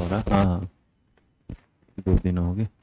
हो रहा है। हाँ हाँ 2 दिन हो गए।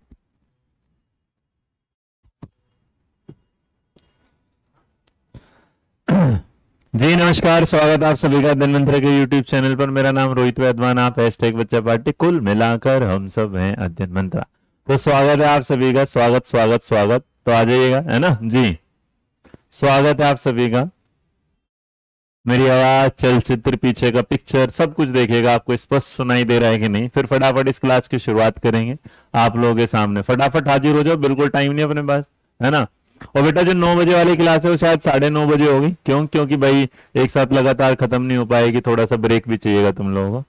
जी नमस्कार, स्वागत आप सभी का धन्वंतरि के यूट्यूब चैनल पर। मेरा नाम रोहित वैद्वान, आप हैशटैग बच्चा पार्टी, कुल मिलाकर हम सब हैं अध्ययन मंत्रा। तो स्वागत है आप सभी का, स्वागत स्वागत स्वागत। तो आ जाइएगा, है ना जी। स्वागत है आप सभी का। मेरी आवाज, चलचित्र, पीछे का पिक्चर सब कुछ देखिएगा, आपको स्पष्ट सुनाई दे रहा है कि नहीं। फिर फटाफट इस क्लास की शुरुआत करेंगे आप लोगों के सामने। फटाफट हाजिर हो जाओ, बिल्कुल टाइम नहीं अपने पास, है ना। और बेटा जो 9 बजे वाली क्लास है वो शायद 9:30 बजे होगी। क्यों? क्योंकि भाई एक साथ लगातार खत्म नहीं हो पाएगी, थोड़ा सा ब्रेक भी चाहिएगा तुम लोगों को।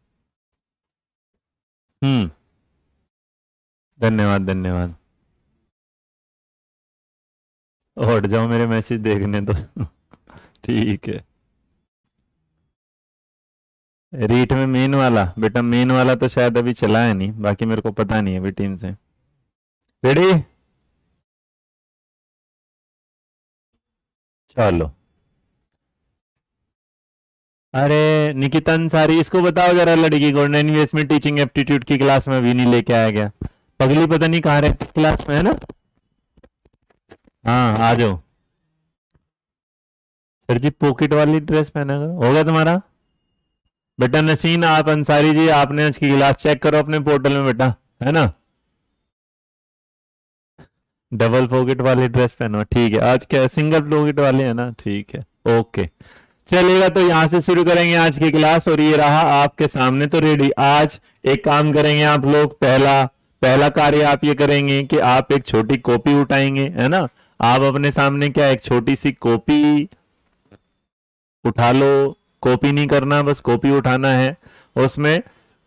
धन्यवाद धन्यवाद। हट जाओ मेरे मैसेज देखने तो। ठीक है। रीट में मेन वाला, बेटा मेन वाला तो शायद अभी चला है नहीं, बाकी मेरे को पता नहीं है अभी टीम से। रेडी? चलो। अरे निकिता अंसारी, इसको बताओ जरा लड़की को, एनवीएस में टीचिंग एप्टीट्यूड की क्लास में अभी नहीं लेके आया गया। पगली पता नहीं कहाँ रहती क्लास में, है ना। हाँ आ जाओ। सर जी पॉकेट वाली ड्रेस पहना होगा तुम्हारा। बेटा नसीन आप अंसारी जी, आपने आज की क्लास चेक करो अपने पोर्टल में बेटा, है ना। डबल पॉकेट वाली ड्रेस पहनो, ठीक है। आज क्या सिंगल पॉकेट वाली है ना, ठीक है ओके। चलिएगा तो यहां से शुरू करेंगे आज की क्लास। और ये रहा आपके सामने तो रेडी। आज एक काम करेंगे आप लोग, पहला पहला कार्य आप ये करेंगे कि आप एक छोटी कॉपी उठाएंगे, है ना। आप अपने सामने क्या एक छोटी सी कॉपी उठा लो। कॉपी नहीं करना, बस कॉपी उठाना है। उसमें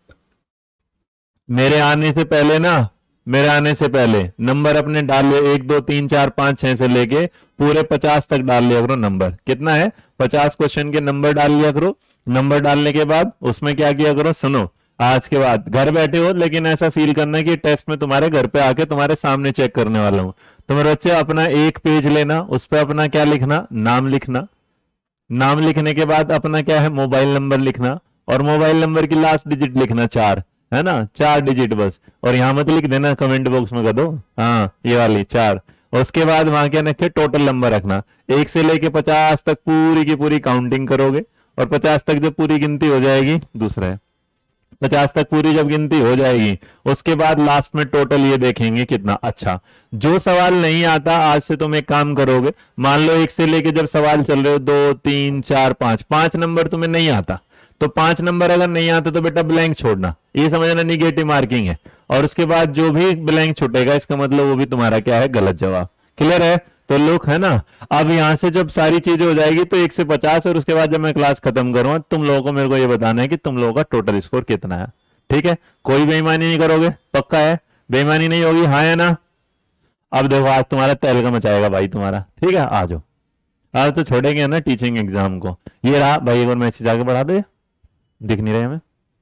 मेरे आने से पहले ना, मेरे आने से पहले नंबर अपने डाल लियो, 1 2 3 4 5 6 से लेके पूरे 50 तक डाल लिया करो। नंबर कितना है? 50 क्वेश्चन के नंबर डाल लिया करो। नंबर डालने के बाद उसमें क्या किया करो, सुनो। आज के बाद घर बैठे हो, लेकिन ऐसा फील करना कि टेस्ट में तुम्हारे घर पे आके तुम्हारे सामने चेक करने वाला हूं। तो मेरे बच्चे अपना एक पेज लेना, उस पर अपना क्या लिखना, नाम लिखना। नाम लिखने के बाद अपना क्या है, मोबाइल नंबर लिखना। और मोबाइल नंबर की लास्ट डिजिट लिखना 4, है ना, 4 डिजिट बस। और यहां मत लिख देना, कमेंट बॉक्स में कर दो, हाँ ये वाली 4। उसके बाद वहां क्या रखे, टोटल नंबर रखना। 1 से लेके 50 तक पूरी की पूरी काउंटिंग करोगे। और 50 तक जब पूरी गिनती हो जाएगी, दूसरा है 50 तक पूरी जब गिनती हो जाएगी, उसके बाद लास्ट में टोटल ये देखेंगे कितना। अच्छा, जो सवाल नहीं आता आज से तुम एक काम करोगे, मान लो 1 से लेके जब सवाल चल रहे हो 2 3 4 5, 5 नंबर तुम्हें नहीं आता, तो 5 नंबर अगर नहीं आता तो बेटा ब्लैंक छोड़ना, ये समझना निगेटिव मार्किंग है। और उसके बाद जो भी ब्लैंक छूटेगा इसका मतलब वो भी तुम्हारा क्या है, गलत जवाब। क्लियर है? तो लोग, है ना। अब यहां से जब सारी चीजें हो जाएगी तो 1 से 50, और उसके बाद जब मैं क्लास खत्म करूंगा तुम लोगों को मेरे को ये बताना है कि तुम लोगों का टोटल स्कोर कितना है। ठीक है? कोई बेईमानी नहीं करोगे, पक्का है? बेईमानी नहीं होगी, हाँ है ना। अब देखो आज तुम्हारा तहलका मचाएगा भाई तुम्हारा, ठीक है। आ जाओ, आज तो छोड़ेंगे ना टीचिंग एग्जाम को। ये रहा भाई, एक बार मैसेज आगे बढ़ा दो, दिख नहीं रहे हमें,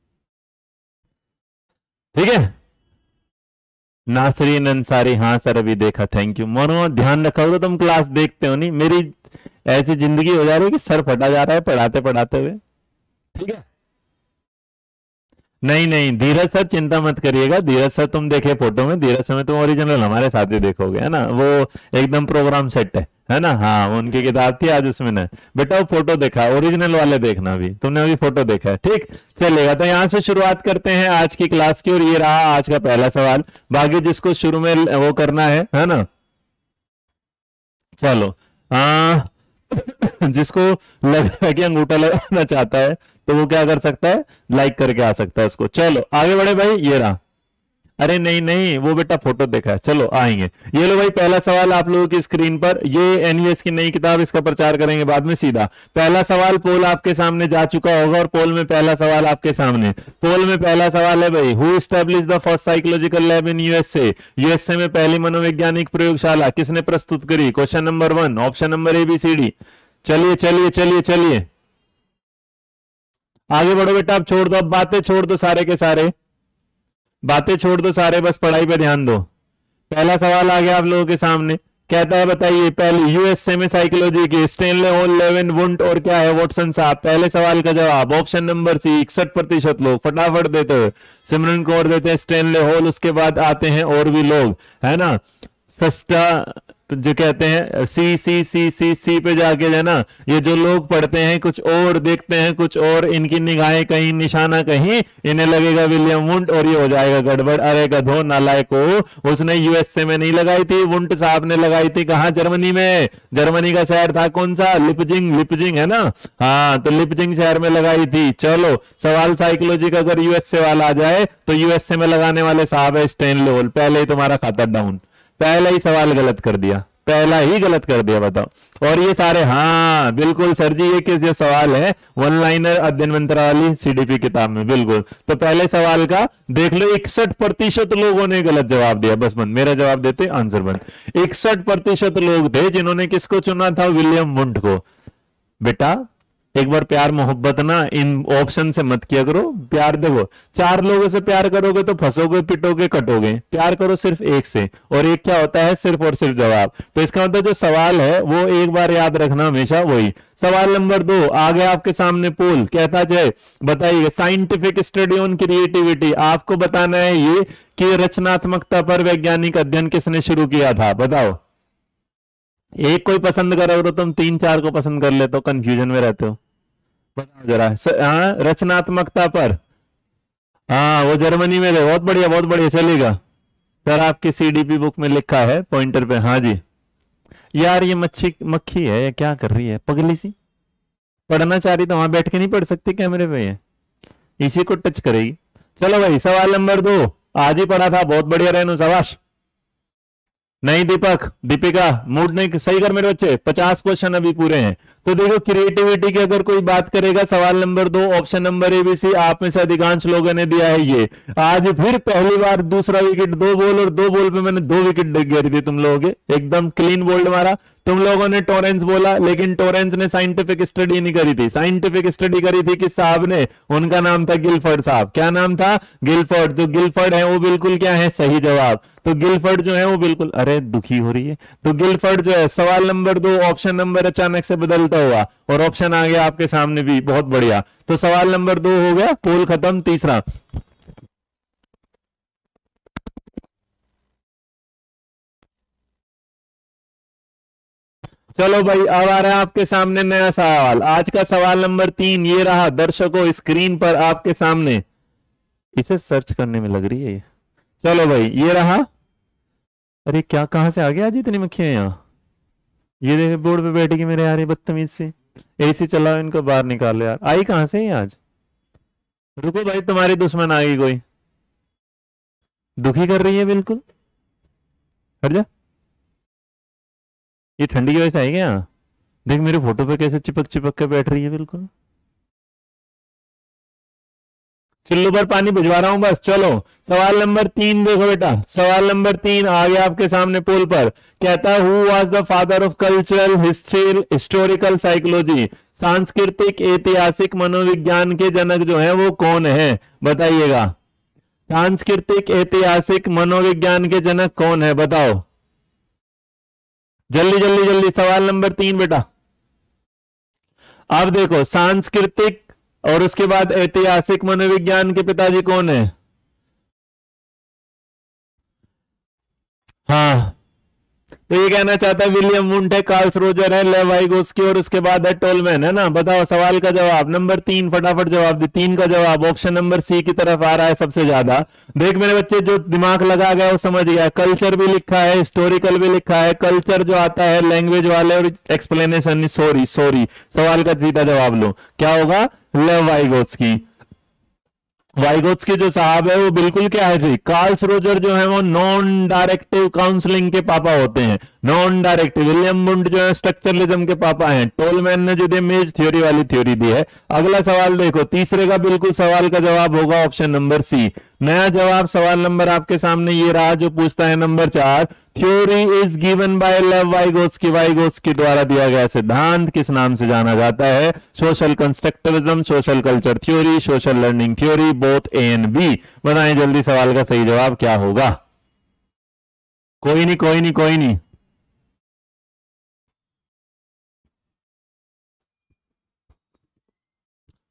ठीक है। नासरीन अंसारी, हाँ सर अभी देखा, थैंक यू। मोनो ध्यान रखा होगा, तुम क्लास देखते हो नहीं। मेरी ऐसी जिंदगी हो जा रही है कि सर फटा जा रहा है पढ़ाते पढ़ाते हुए, ठीक है। नहीं नहीं धीरज सर चिंता मत करिएगा। धीरज सर तुम देखे फोटो में, धीरज सर में तुम ओरिजिनल हमारे साथ ही देखोगे, है ना। वो एकदम प्रोग्राम सेट है ना। हाँ उनकी किताब थी आज उसमें ना, बेटा वो फोटो देखा, ओरिजिनल वाले देखना, अभी तुमने अभी फोटो देखा है, ठीक। चलेगा तो यहां से शुरुआत करते हैं आज की क्लास की। और ये रहा आज का पहला सवाल। बाकी जिसको शुरू में वो करना है ना। चलो जिसको लग रहा है कि अंगूठा लगाना चाहता है तो वो क्या कर सकता है, लाइक करके आ सकता है उसको। चलो आगे बढ़े भाई, ये रहा। अरे नहीं नहीं वो बेटा फोटो देखा है, चलो आएंगे। ये लो भाई पहला सवाल आप लोगों की स्क्रीन पर, ये एनवीएस की नई किताब, इसका प्रचार करेंगे बाद में सीधा। पहला सवाल पोल आपके सामने जा चुका होगा, और पोल में पहला सवाल आपके सामने। पोल में पहला सवाल है भाई, who established the first psychological lab in USA. USA में पहली मनोवैज्ञानिक प्रयोगशाला किसने प्रस्तुत करी? Question number 1, option number ABCD। चलिए चलिए चलिए चलिए आगे बढ़ो बेटा, अब छोड़ दो, अब बातें छोड़ दो, सारे के सारे बातें छोड़ दो, सारे बस पढ़ाई पे ध्यान दो। पहला सवाल आ गया आप लोगों के सामने, कहता है बताइए पहले यूएसए में साइकोलॉजी की स्टेनले होल लेविन वुंट और क्या है वॉटसन साहब। पहले सवाल का जवाब ऑप्शन नंबर सी 61% लोग फटाफट देते हैं। सिमरन कौर देते हैं स्टेनले होल, उसके बाद आते हैं और भी लोग, है ना। सस्ता जो कहते हैं सी सी सी सी सी पे जाके जो है ना, ये जो लोग पढ़ते हैं कुछ और देखते हैं कुछ और, इनकी निगाहें कहीं निशाना कहीं, इन्हें लगेगा विलियम वुंट और ये हो जाएगा गड़बड़। अरे गधो नालायक को, उसने यूएसए में नहीं लगाई थी, वुंट साहब ने लगाई थी कहां, जर्मनी में। जर्मनी का शहर था कौन सा, लिपजिंग, लिपजिंग है ना, हाँ तो लिपजिंग शहर में लगाई थी। चलो सवाल साइकोलॉजी का अगर यूएसए वाला आ जाए तो यूएसए में लगाने वाले साहब है स्टेनले होल। पहले ही तुम्हारा खाता डाउन, पहला ही सवाल गलत कर दिया, पहला ही गलत कर दिया, बताओ। और ये सारे हाँ बिल्कुल सर जी, ये किस जो सवाल है वन लाइनर अध्ययन मंत्रा वाली सीडीपी किताब में, बिल्कुल। तो पहले सवाल का देख लो 61% लोगों ने गलत जवाब दिया, बस बंद, मेरा जवाब देते आंसर बंद। 61% लोग थे जिन्होंने किसको चुना था, विलियम वुंट को। बेटा एक बार प्यार मोहब्बत ना इन ऑप्शन से मत किया करो। प्यार देखो, 4 लोगों से प्यार करोगे तो फंसोगे, पिटोगे, कटोगे। प्यार करो सिर्फ एक से, और एक क्या होता है, सिर्फ और सिर्फ जवाब। तो इसका मतलब जो सवाल है वो एक बार याद रखना हमेशा वही। सवाल नंबर 2 आ गया आपके सामने पोल, कहता है बताइए साइंटिफिक स्टडी ऑन क्रिएटिविटी, आपको बताना है ये कि रचनात्मकता पर वैज्ञानिक अध्ययन किसने शुरू किया था, बताओ। एक कोई पसंद करो तो तुम 3-4 को पसंद कर लेते हो, कंफ्यूजन में रहते हो, बताओ जरा। हाँ रचनात्मकता पर, हाँ वो जर्मनी में थे, बहुत बढ़िया बहुत बढ़िया, चलेगा सर। आपकी सीडीपी बुक में लिखा है पॉइंटर पे, हाँ जी। यार ये मक्खी है, ये क्या कर रही है पगली सी, पढ़ना चाह रही तो वहां बैठ के नहीं पढ़ सकती कैमरे पे, ये इसी को टच करेगी। चलो भाई सवाल नंबर 2 आज ही पढ़ा था, बहुत बढ़िया रहनु, शाबाश। नहीं दीपक, दीपिका मूड नहीं सही कर मेरे बच्चे, 50 क्वेश्चन अभी पूरे हैं। तो देखो क्रिएटिविटी की अगर कोई बात करेगा, सवाल नंबर 2 ऑप्शन नंबर एबीसी, आप में से अधिकांश लोगों ने दिया है ये। आज फिर पहली बार दूसरा विकेट, 2 बॉल और 2 बॉल पे मैंने 2 विकेट गिरी थी तुम लोगों के, एकदम क्लीन बोल्ड मारा। तुम लोगों ने टोरेंस बोला, लेकिन टोरेंस ने साइंटिफिक स्टडी नहीं करी थी। साइंटिफिक स्टडी करी थी किस साहब ने, उनका नाम था गिलफर्ड साहब। क्या नाम था, गिलफर्ड। जो गिलफर्ड है वो बिल्कुल क्या है, सही जवाब। तो गिलफर्ड जो है वो बिल्कुल, अरे दुखी हो रही है, तो गिलफर्ड जो है सवाल नंबर 2 ऑप्शन नंबर अचानक से बदलता हुआ और ऑप्शन आ गया आपके सामने भी, बहुत बढ़िया। तो सवाल नंबर 2 हो गया, पोल खत्म। तीसरा चलो भाई अब आ रहा है आपके सामने नया सवाल। आज का सवाल नंबर 3 ये रहा दर्शकों स्क्रीन पर आपके सामने, इसे सर्च करने में लग रही है ये। चलो भाई ये रहा, अरे क्या कहां से आ गया आज इतनी मक्खियां यहाँ, ये देखे बोर्ड पे बैठेगी मेरे यार, ये बदतमीज से। एसी चलाओ इनको बाहर निकालो यार, आई कहां से आज। रुको भाई तुम्हारी दुश्मन आ गई कोई, दुखी कर रही है बिल्कुल, हट जा। ये ठंडी की वजह से आई क्या, देख मेरे फोटो पे कैसे चिपक चिपक के बैठ रही है बिल्कुल। चुल्लू पर पानी भिजवा रहा हूं बस। चलो सवाल नंबर 3 देखो बेटा, सवाल नंबर 3 आ गया आपके सामने पोल पर। कहता है who was the father of cultural historical psychology, सांस्कृतिक ऐतिहासिक मनोविज्ञान के जनक जो है वो कौन है, बताइएगा। सांस्कृतिक ऐतिहासिक मनोविज्ञान के जनक कौन है, बताओ जल्दी जल्दी जल्दी। सवाल नंबर 3 बेटा, अब देखो सांस्कृतिक और उसके बाद ऐतिहासिक मनोविज्ञान के पिताजी कौन है। हाँ तो ये कहना चाहता है विलियम वुंट है, कार्ल्स रोजर है, लेव वाइगोस्की और उसके बाद है टोलमैन, है ना। बताओ सवाल का जवाब नंबर 3, फटाफट जवाब दे। 3 का जवाब ऑप्शन नंबर सी की तरफ आ रहा है सबसे ज्यादा। देख मेरे बच्चे जो दिमाग लगा गया वो समझ गया, कल्चर भी लिखा है, हिस्टोरिकल भी लिखा है। कल्चर जो आता है लैंग्वेज वाले और एक्सप्लेनेशन, सॉरी सवाल का सीधा जवाब लो, क्या होगा, लेव वाइगोस्की। वाइगोत्स्की जो साहब है वो बिल्कुल क्या है, कार्ल्स रोजर जो है वो नॉन डायरेक्टिव काउंसलिंग के पापा होते हैं, नॉन डायरेक्टिव। विलियम वुंट जो है स्ट्रक्चरलिज्म के पापा हैं। टोलमैन ने जो इमेज थ्योरी वाली थ्योरी दी है। अगला सवाल देखो, तीसरे का बिल्कुल सवाल का जवाब होगा ऑप्शन नंबर सी। नया जवाब सवाल नंबर आपके सामने ये रहा जो पूछता है number 4, theory is given by Lev Vygotsky, Vygotsky द्वारा दिया गया सिद्धांत किस नाम से जाना जाता है, social constructivism, social culture theory, social learning theory, both A and B. बताएं जल्दी सवाल का सही जवाब क्या होगा। कोई नहीं कोई नहीं कोई नहीं,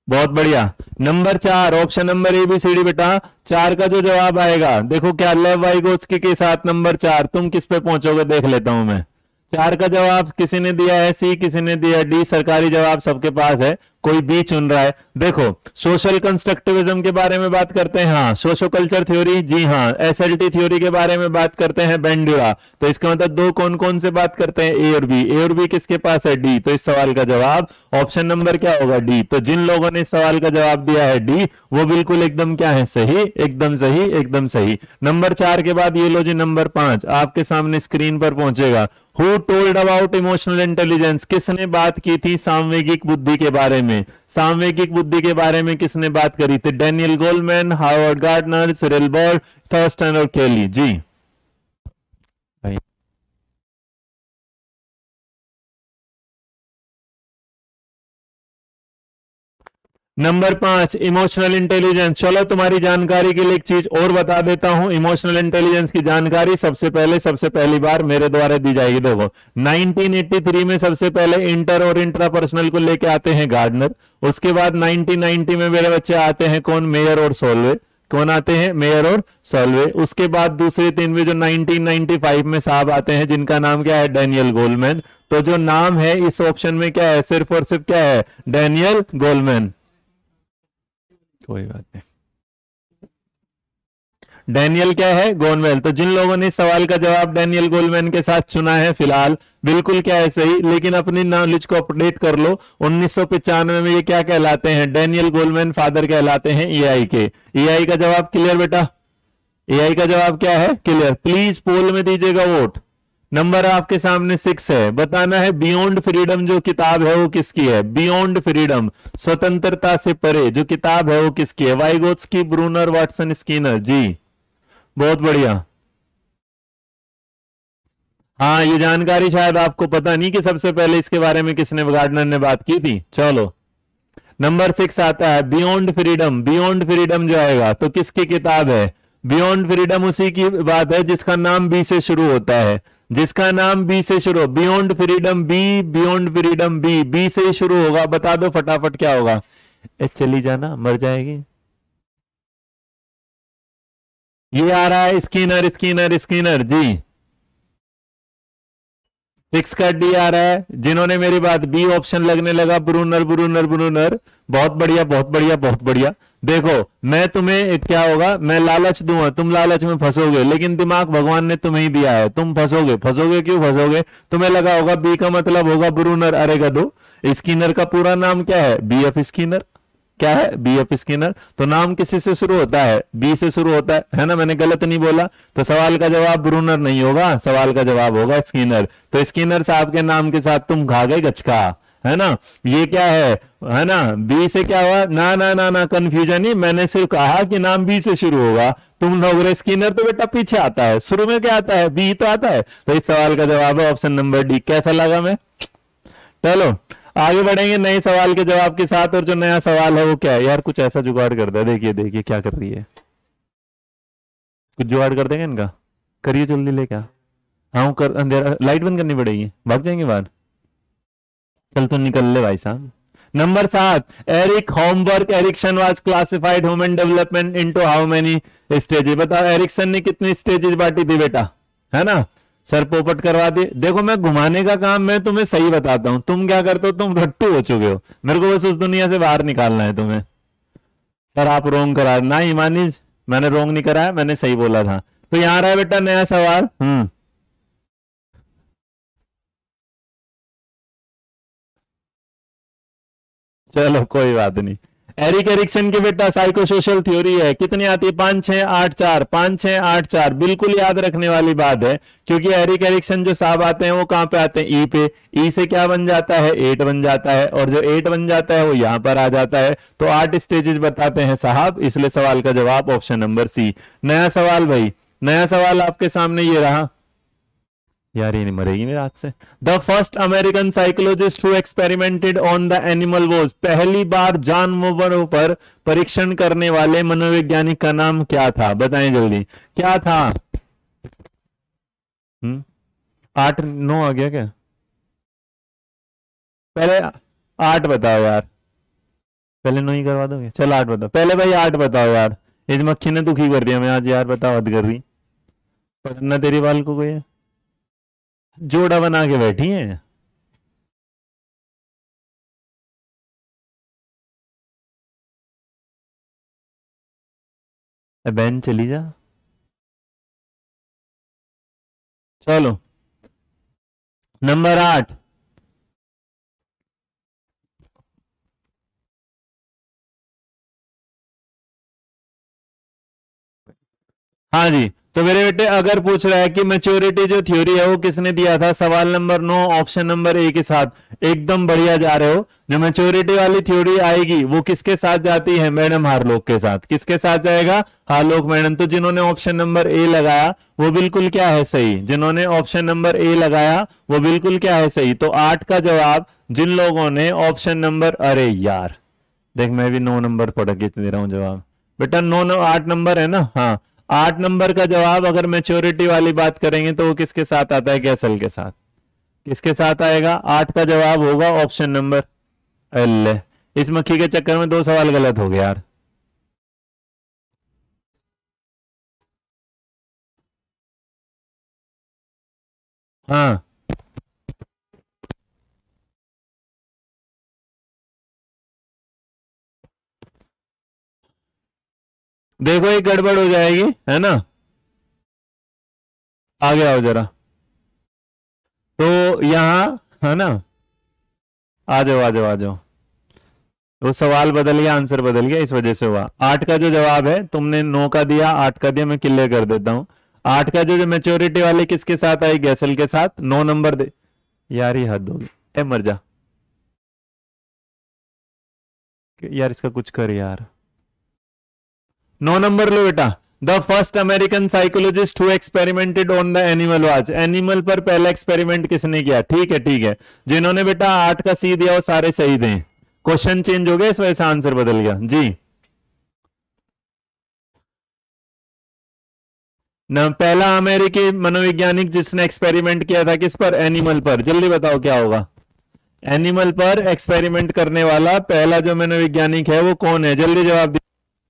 बहुत बढ़िया। Number 4 option number A B C D बेटा, 4 का जो जवाब आएगा देखो क्या, लेव वाइगोत्स्की के साथ नंबर 4, तुम किस पे पहुंचोगे देख लेता हूं मैं। 4 का जवाब किसी ने दिया है सी, किसी ने दिया है डी, सरकारी जवाब सबके पास है, कोई बी चुन रहा है। देखो सोशल कंस्ट्रक्टिविज्म के बारे में बात करते हैं, हाँ। सोशो कल्चर थ्योरी, जी हाँ। एसएलटी थ्योरी के बारे में बात करते हैं, बेंड्यूरा। तो इसका मतलब दो कौन कौन से बात करते हैं, ए और बी। ए और बी किसके पास है, डी। तो इस सवाल का जवाब ऑप्शन नंबर क्या होगा, डी। तो जिन लोगों ने इस सवाल का जवाब दिया है डी, वो बिल्कुल एकदम क्या है, सही, एकदम सही, एकदम सही। नंबर 4 के बाद ये लो जी नंबर 5 आपके सामने स्क्रीन पर पहुंचेगा। Who told about emotional intelligence? किसने बात की थी सामवेगिक बुद्धि के बारे में? सामवेगिक बुद्धि के बारे में किसने बात करी थी? Daniel Goleman, Harvard Gardner, Cyril Burt, Thurstone और केली। जी भाई। Number 5 emotional intelligence. चलो तुम्हारी जानकारी के लिए एक चीज और बता देता हूं। इमोशनल इंटेलिजेंस की जानकारी सबसे पहली बार मेरे द्वारा दी जाएगी। देखो 1983 में सबसे पहले इंटर और इंट्रापर्सनल को लेके आते हैं गार्डनर। उसके बाद 1990 में मेरे बच्चे आते हैं कौन, मेयर और सोलवे। कौन आते हैं, मेयर और सोलवे। उसके बाद दूसरे 3 में जो 1995 में साहब आते हैं जिनका नाम क्या है, डेनियल गोलमैन। तो जो नाम है इस ऑप्शन में क्या है, सिर्फ और सिर्फ क्या है, डेनियल गोलमैन। कोई बात नहीं, डेनियल क्या है, गोलमैन। तो जिन लोगों ने इस सवाल का जवाब डेनियल गोलमैन के साथ चुना है फिलहाल बिल्कुल क्या है, सही। लेकिन अपनी नॉलेज को अपडेट कर लो। 1995 में ये क्या कहलाते हैं, डेनियल गोलमैन फादर कहलाते हैं एआई के। एआई का जवाब क्लियर बेटा, एआई का जवाब क्या है, क्लियर। प्लीज पोल में दीजिएगा वोट। नंबर आपके सामने 6 है, बताना है बियॉन्ड फ्रीडम जो किताब है वो किसकी है। बियॉन्ड फ्रीडम, स्वतंत्रता से परे जो किताब है वो किसकी है, वाइगोत्स्की, ब्रूनर, वाटसन, स्किनर। जी बहुत बढ़िया। हाँ ये जानकारी शायद आपको पता नहीं कि सबसे पहले इसके बारे में किसने, गार्डनर ने बात की थी। चलो नंबर 6 आता है बियॉन्ड फ्रीडम। बियॉन्ड फ्रीडम जो आएगा तो किसकी किताब है, बियॉन्ड फ्रीडम उसी की बात है जिसका नाम बी से शुरू होता है। जिसका नाम बी से शुरू, beyond freedom B, beyond freedom B, B से ही शुरू होगा। बता दो फटाफट क्या होगा। चली जाना, मर जाएगी। ये आ रहा है स्किनर, स्किनर, स्किनर। जी 6 का डी आ रहा है। जिन्होंने मेरी बात, बी ऑप्शन लगने लगा, ब्रूनर, ब्रूनर, ब्रूनर। बहुत बढ़िया, बहुत बढ़िया, बहुत बढ़िया। देखो मैं तुम्हें क्या होगा, मैं लालच दूंगा, तुम लालच में फंसोगे, लेकिन दिमाग भगवान ने तुम्हें ही दिया है, तुम फंसोगे। फंसोगे क्यों फंसोगे, तुम्हें लगा होगा बी का मतलब होगा ब्रूनर। अरे गधो, स्किनर का पूरा नाम क्या है, बी एफ स्किनर। क्या है, बी एफ स्किनर। तो नाम किसी से शुरू होता है, बी से शुरू होता है ना, मैंने गलत नहीं बोला। तो सवाल का जवाब ब्रूनर नहीं होगा, सवाल का जवाब होगा स्किनर। तो स्किनर साहब के नाम के साथ तुम खा गए गचका, है ना। ये क्या है ना, बी से क्या हुआ, ना ना ना ना कंफ्यूजन नहीं, मैंने सिर्फ कहा कि नाम बी से शुरू होगा। तुम लोग स्किनर तो बेटा पीछे आता है, शुरू में क्या आता है, बी तो आता है। तो इस सवाल का जवाब है ऑप्शन नंबर डी। कैसा लगा मैं, चलो आगे बढ़ेंगे नए सवाल के जवाब के साथ। और जो नया सवाल है वो क्या है यार, कुछ ऐसा जुगाड़ कर दे। देखिए देखिए क्या कर रही है, कुछ जुगाड़ कर देंगे इनका, करिए जल्दी लेके। हाँ कर, अंधेरा, लाइट बंद करनी पड़ेगी, भाग जाएंगे बाहर। चल तो निकल ले भाई साहब। Number 7 Eric homework Erikson was classified human development into how many stages. बताओ एरिक्सन ने कितनी स्टेजेस बांटी थी बेटा, है ना। सर पोपट करवा दे। देखो मैं घुमाने का काम मैं तुम्हें सही बताता हूं, तुम क्या करते हो, तुम रट्टू हो चुके हो। मेरे को बस उस दुनिया से बाहर निकालना है तुम्हें। सर आप रोंग करा ना, ईमानी मैंने रोंग नहीं कराया, मैंने सही बोला था। तो यहां रहा है बेटा नया सवाल। चलो कोई बात नहीं। एरिक एरिक्सन की बेटा साइको सोशल थ्योरी है, कितनी आती है, 5 6 8 4, 5 6 8 4। बिल्कुल याद रखने वाली बात है, क्योंकि एरिक एरिक्सन जो साहब आते हैं वो कहां पे आते हैं, ई पे। ई से क्या बन जाता है, 8 बन जाता है, और जो 8 बन जाता है वो यहां पर आ जाता है। तो 8 स्टेजेस बताते हैं साहब, इसलिए सवाल का जवाब ऑप्शन नंबर सी। नया सवाल भाई, नया सवाल आपके सामने ये रहा। यार ये नहीं मरेगी मेरे हाथ से। The first American psychologist who experimented on the animal was. पहली बार जानवरों पर परीक्षण करने वाले मनोवैज्ञानिक का नाम क्या था, बताएं जल्दी क्या था। 8 9 आ गया क्या, पहले 8 बताओ यार। पहले 9 ही करवा दोगे, चलो 8 बताओ पहले भाई, 8 बताओ यार, इस मक्खी ने दुखी कर दिया मैं आज यार, बताओ हद कर रही, पढ़ना तेरी बाल को कोई है, जोड़ा बना के बैठी है। बहन चली जा, चलो नंबर 8, हाँ जी। तो मेरे बेटे अगर पूछ रहा है कि मैच्योरिटी जो थ्योरी है वो किसने दिया था, सवाल नंबर 9 ऑप्शन नंबर ए के साथ एकदम बढ़िया जा रहे हो। जो मैच्योरिटी वाली थ्योरी आएगी वो किसके साथ जाती है मैडम, हार्लोक के साथ। किसके साथ जाएगा, हार्लोक मैडम। तो जिन्होंने ऑप्शन नंबर ए लगाया वो बिल्कुल क्या है सही, जिन्होंने ऑप्शन नंबर ए लगाया वो बिल्कुल क्या है सही। तो 8 का जवाब जिन लोगों ने ऑप्शन नंबर, अरे यार देख मैं भी 9 नंबर पढ़ के दे रहा हूं जवाब बेटा, 8 नंबर है ना, हाँ 8 नंबर का जवाब अगर मैच्योरिटी वाली बात करेंगे तो वो किसके साथ आता है, गैसल के साथ। किसके साथ आएगा, 8 का जवाब होगा ऑप्शन नंबर, अल्ले इस मक्खी के चक्कर में 2 सवाल गलत हो गए यार। हाँ देखो ये गड़बड़ हो जाएगी है ना, आगे आओ जरा। तो यहां है ना, आ जाओ आ जाओ आ जाओ, वो सवाल बदल गया आंसर बदल गया इस वजह से हुआ। 8 का जो जवाब है तुमने 9 का दिया 8 का दिया, मैं क्लियर कर देता हूं। 8 का जो मैच्योरिटी वाले किसके साथ आई, गैसल के साथ। 9 नंबर दे यार, ये हद होगी, ए मर जा यार, इसका कुछ कर यार। 9 नंबर लो बेटा, the first American psychologist who experimented on the animal was, animal पर पहला एक्सपेरिमेंट किसने किया। ठीक है ठीक है, जिन्होंने बेटा 8 का सी दिया वो सारे सही दें, क्वेश्चन चेंज हो गया इस वजह से आंसर बदल गया जी। न पहला अमेरिकी मनोवैज्ञानिक जिसने एक्सपेरिमेंट किया था किस पर, एनिमल पर, जल्दी बताओ क्या होगा। एनिमल पर एक्सपेरिमेंट करने वाला पहला जो मनोवैज्ञानिक है वो कौन है, जल्दी जवाब दीजिए।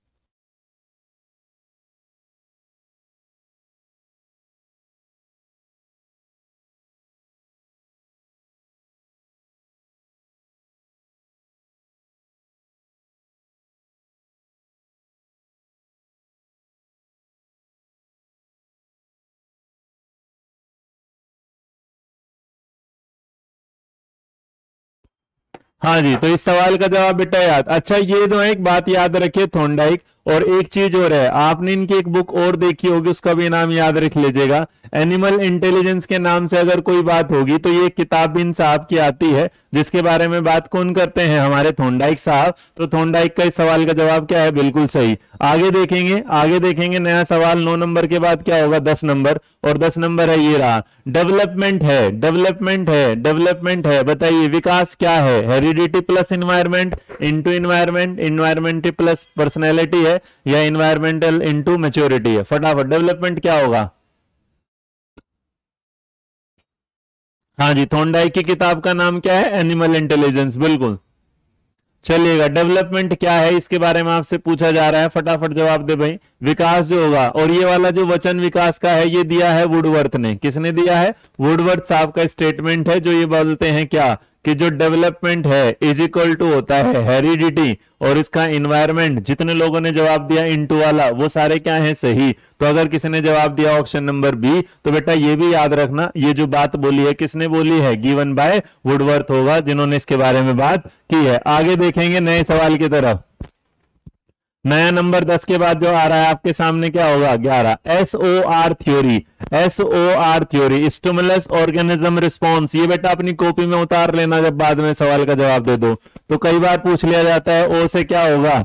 हाँ जी, तो इस सवाल का जवाब बेटा याद, अच्छा ये तो एक बात याद रखिए थोंडाइक, और एक चीज और है, आपने इनकी एक बुक और देखी होगी उसका भी नाम याद रख लीजिएगा। एनिमल इंटेलिजेंस के नाम से अगर कोई बात होगी तो ये किताब भी इन साहब की आती है, जिसके बारे में बात कौन करते हैं, हमारे थोंडाइक साहब। तो थोंडाइक का इस सवाल का जवाब क्या है, बिल्कुल सही। आगे देखेंगे आगे देखेंगे, नया सवाल 9 नंबर के बाद क्या होगा, 10 नंबर, और 10 नंबर है ये रहा, डेवलपमेंट है डेवलपमेंट है डेवलपमेंट है, बताइए विकास क्या है, heredity plus environment into environment, environment plus personality है, या इन्वायरमेंटल इंटू मैच्योरिटी है। फटाफट डेवलपमेंट क्या होगा, हाँ जी थोंडाइक की किताब का नाम क्या है, एनिमल इंटेलिजेंस, बिल्कुल। चलिएगा, डेवलपमेंट क्या है इसके बारे में आपसे पूछा जा रहा है, फटाफट जवाब दे भाई। विकास जो होगा, और ये वाला जो वचन विकास का है ये दिया है वुडवर्थ ने, किसने दिया है, वुडवर्थ साहब का स्टेटमेंट है, जो ये बोलते हैं क्या, कि जो डेवलपमेंट है इज इक्वल टू होता है हेरिडिटी, और इसका इन्वायरमेंट, जितने लोगों ने जवाब दिया इनटू वाला वो सारे क्या है सही। तो अगर किसी ने जवाब दिया ऑप्शन नंबर बी, तो बेटा ये भी याद रखना ये जो बात बोली है किसने बोली है, गिवन बाय वुडवर्थ होगा, जिन्होंने इसके बारे में बात की है। आगे देखेंगे नए सवाल की तरफ। नया नंबर 10 के बाद जो आ रहा है आपके सामने क्या होगा, 11, SOR theory. SOR theory, stimulus organism response, ये बेटा अपनी कॉपी में उतार लेना जब बाद में सवाल का जवाब दे दो। तो कई बार पूछ लिया जाता है ओ से क्या होगा,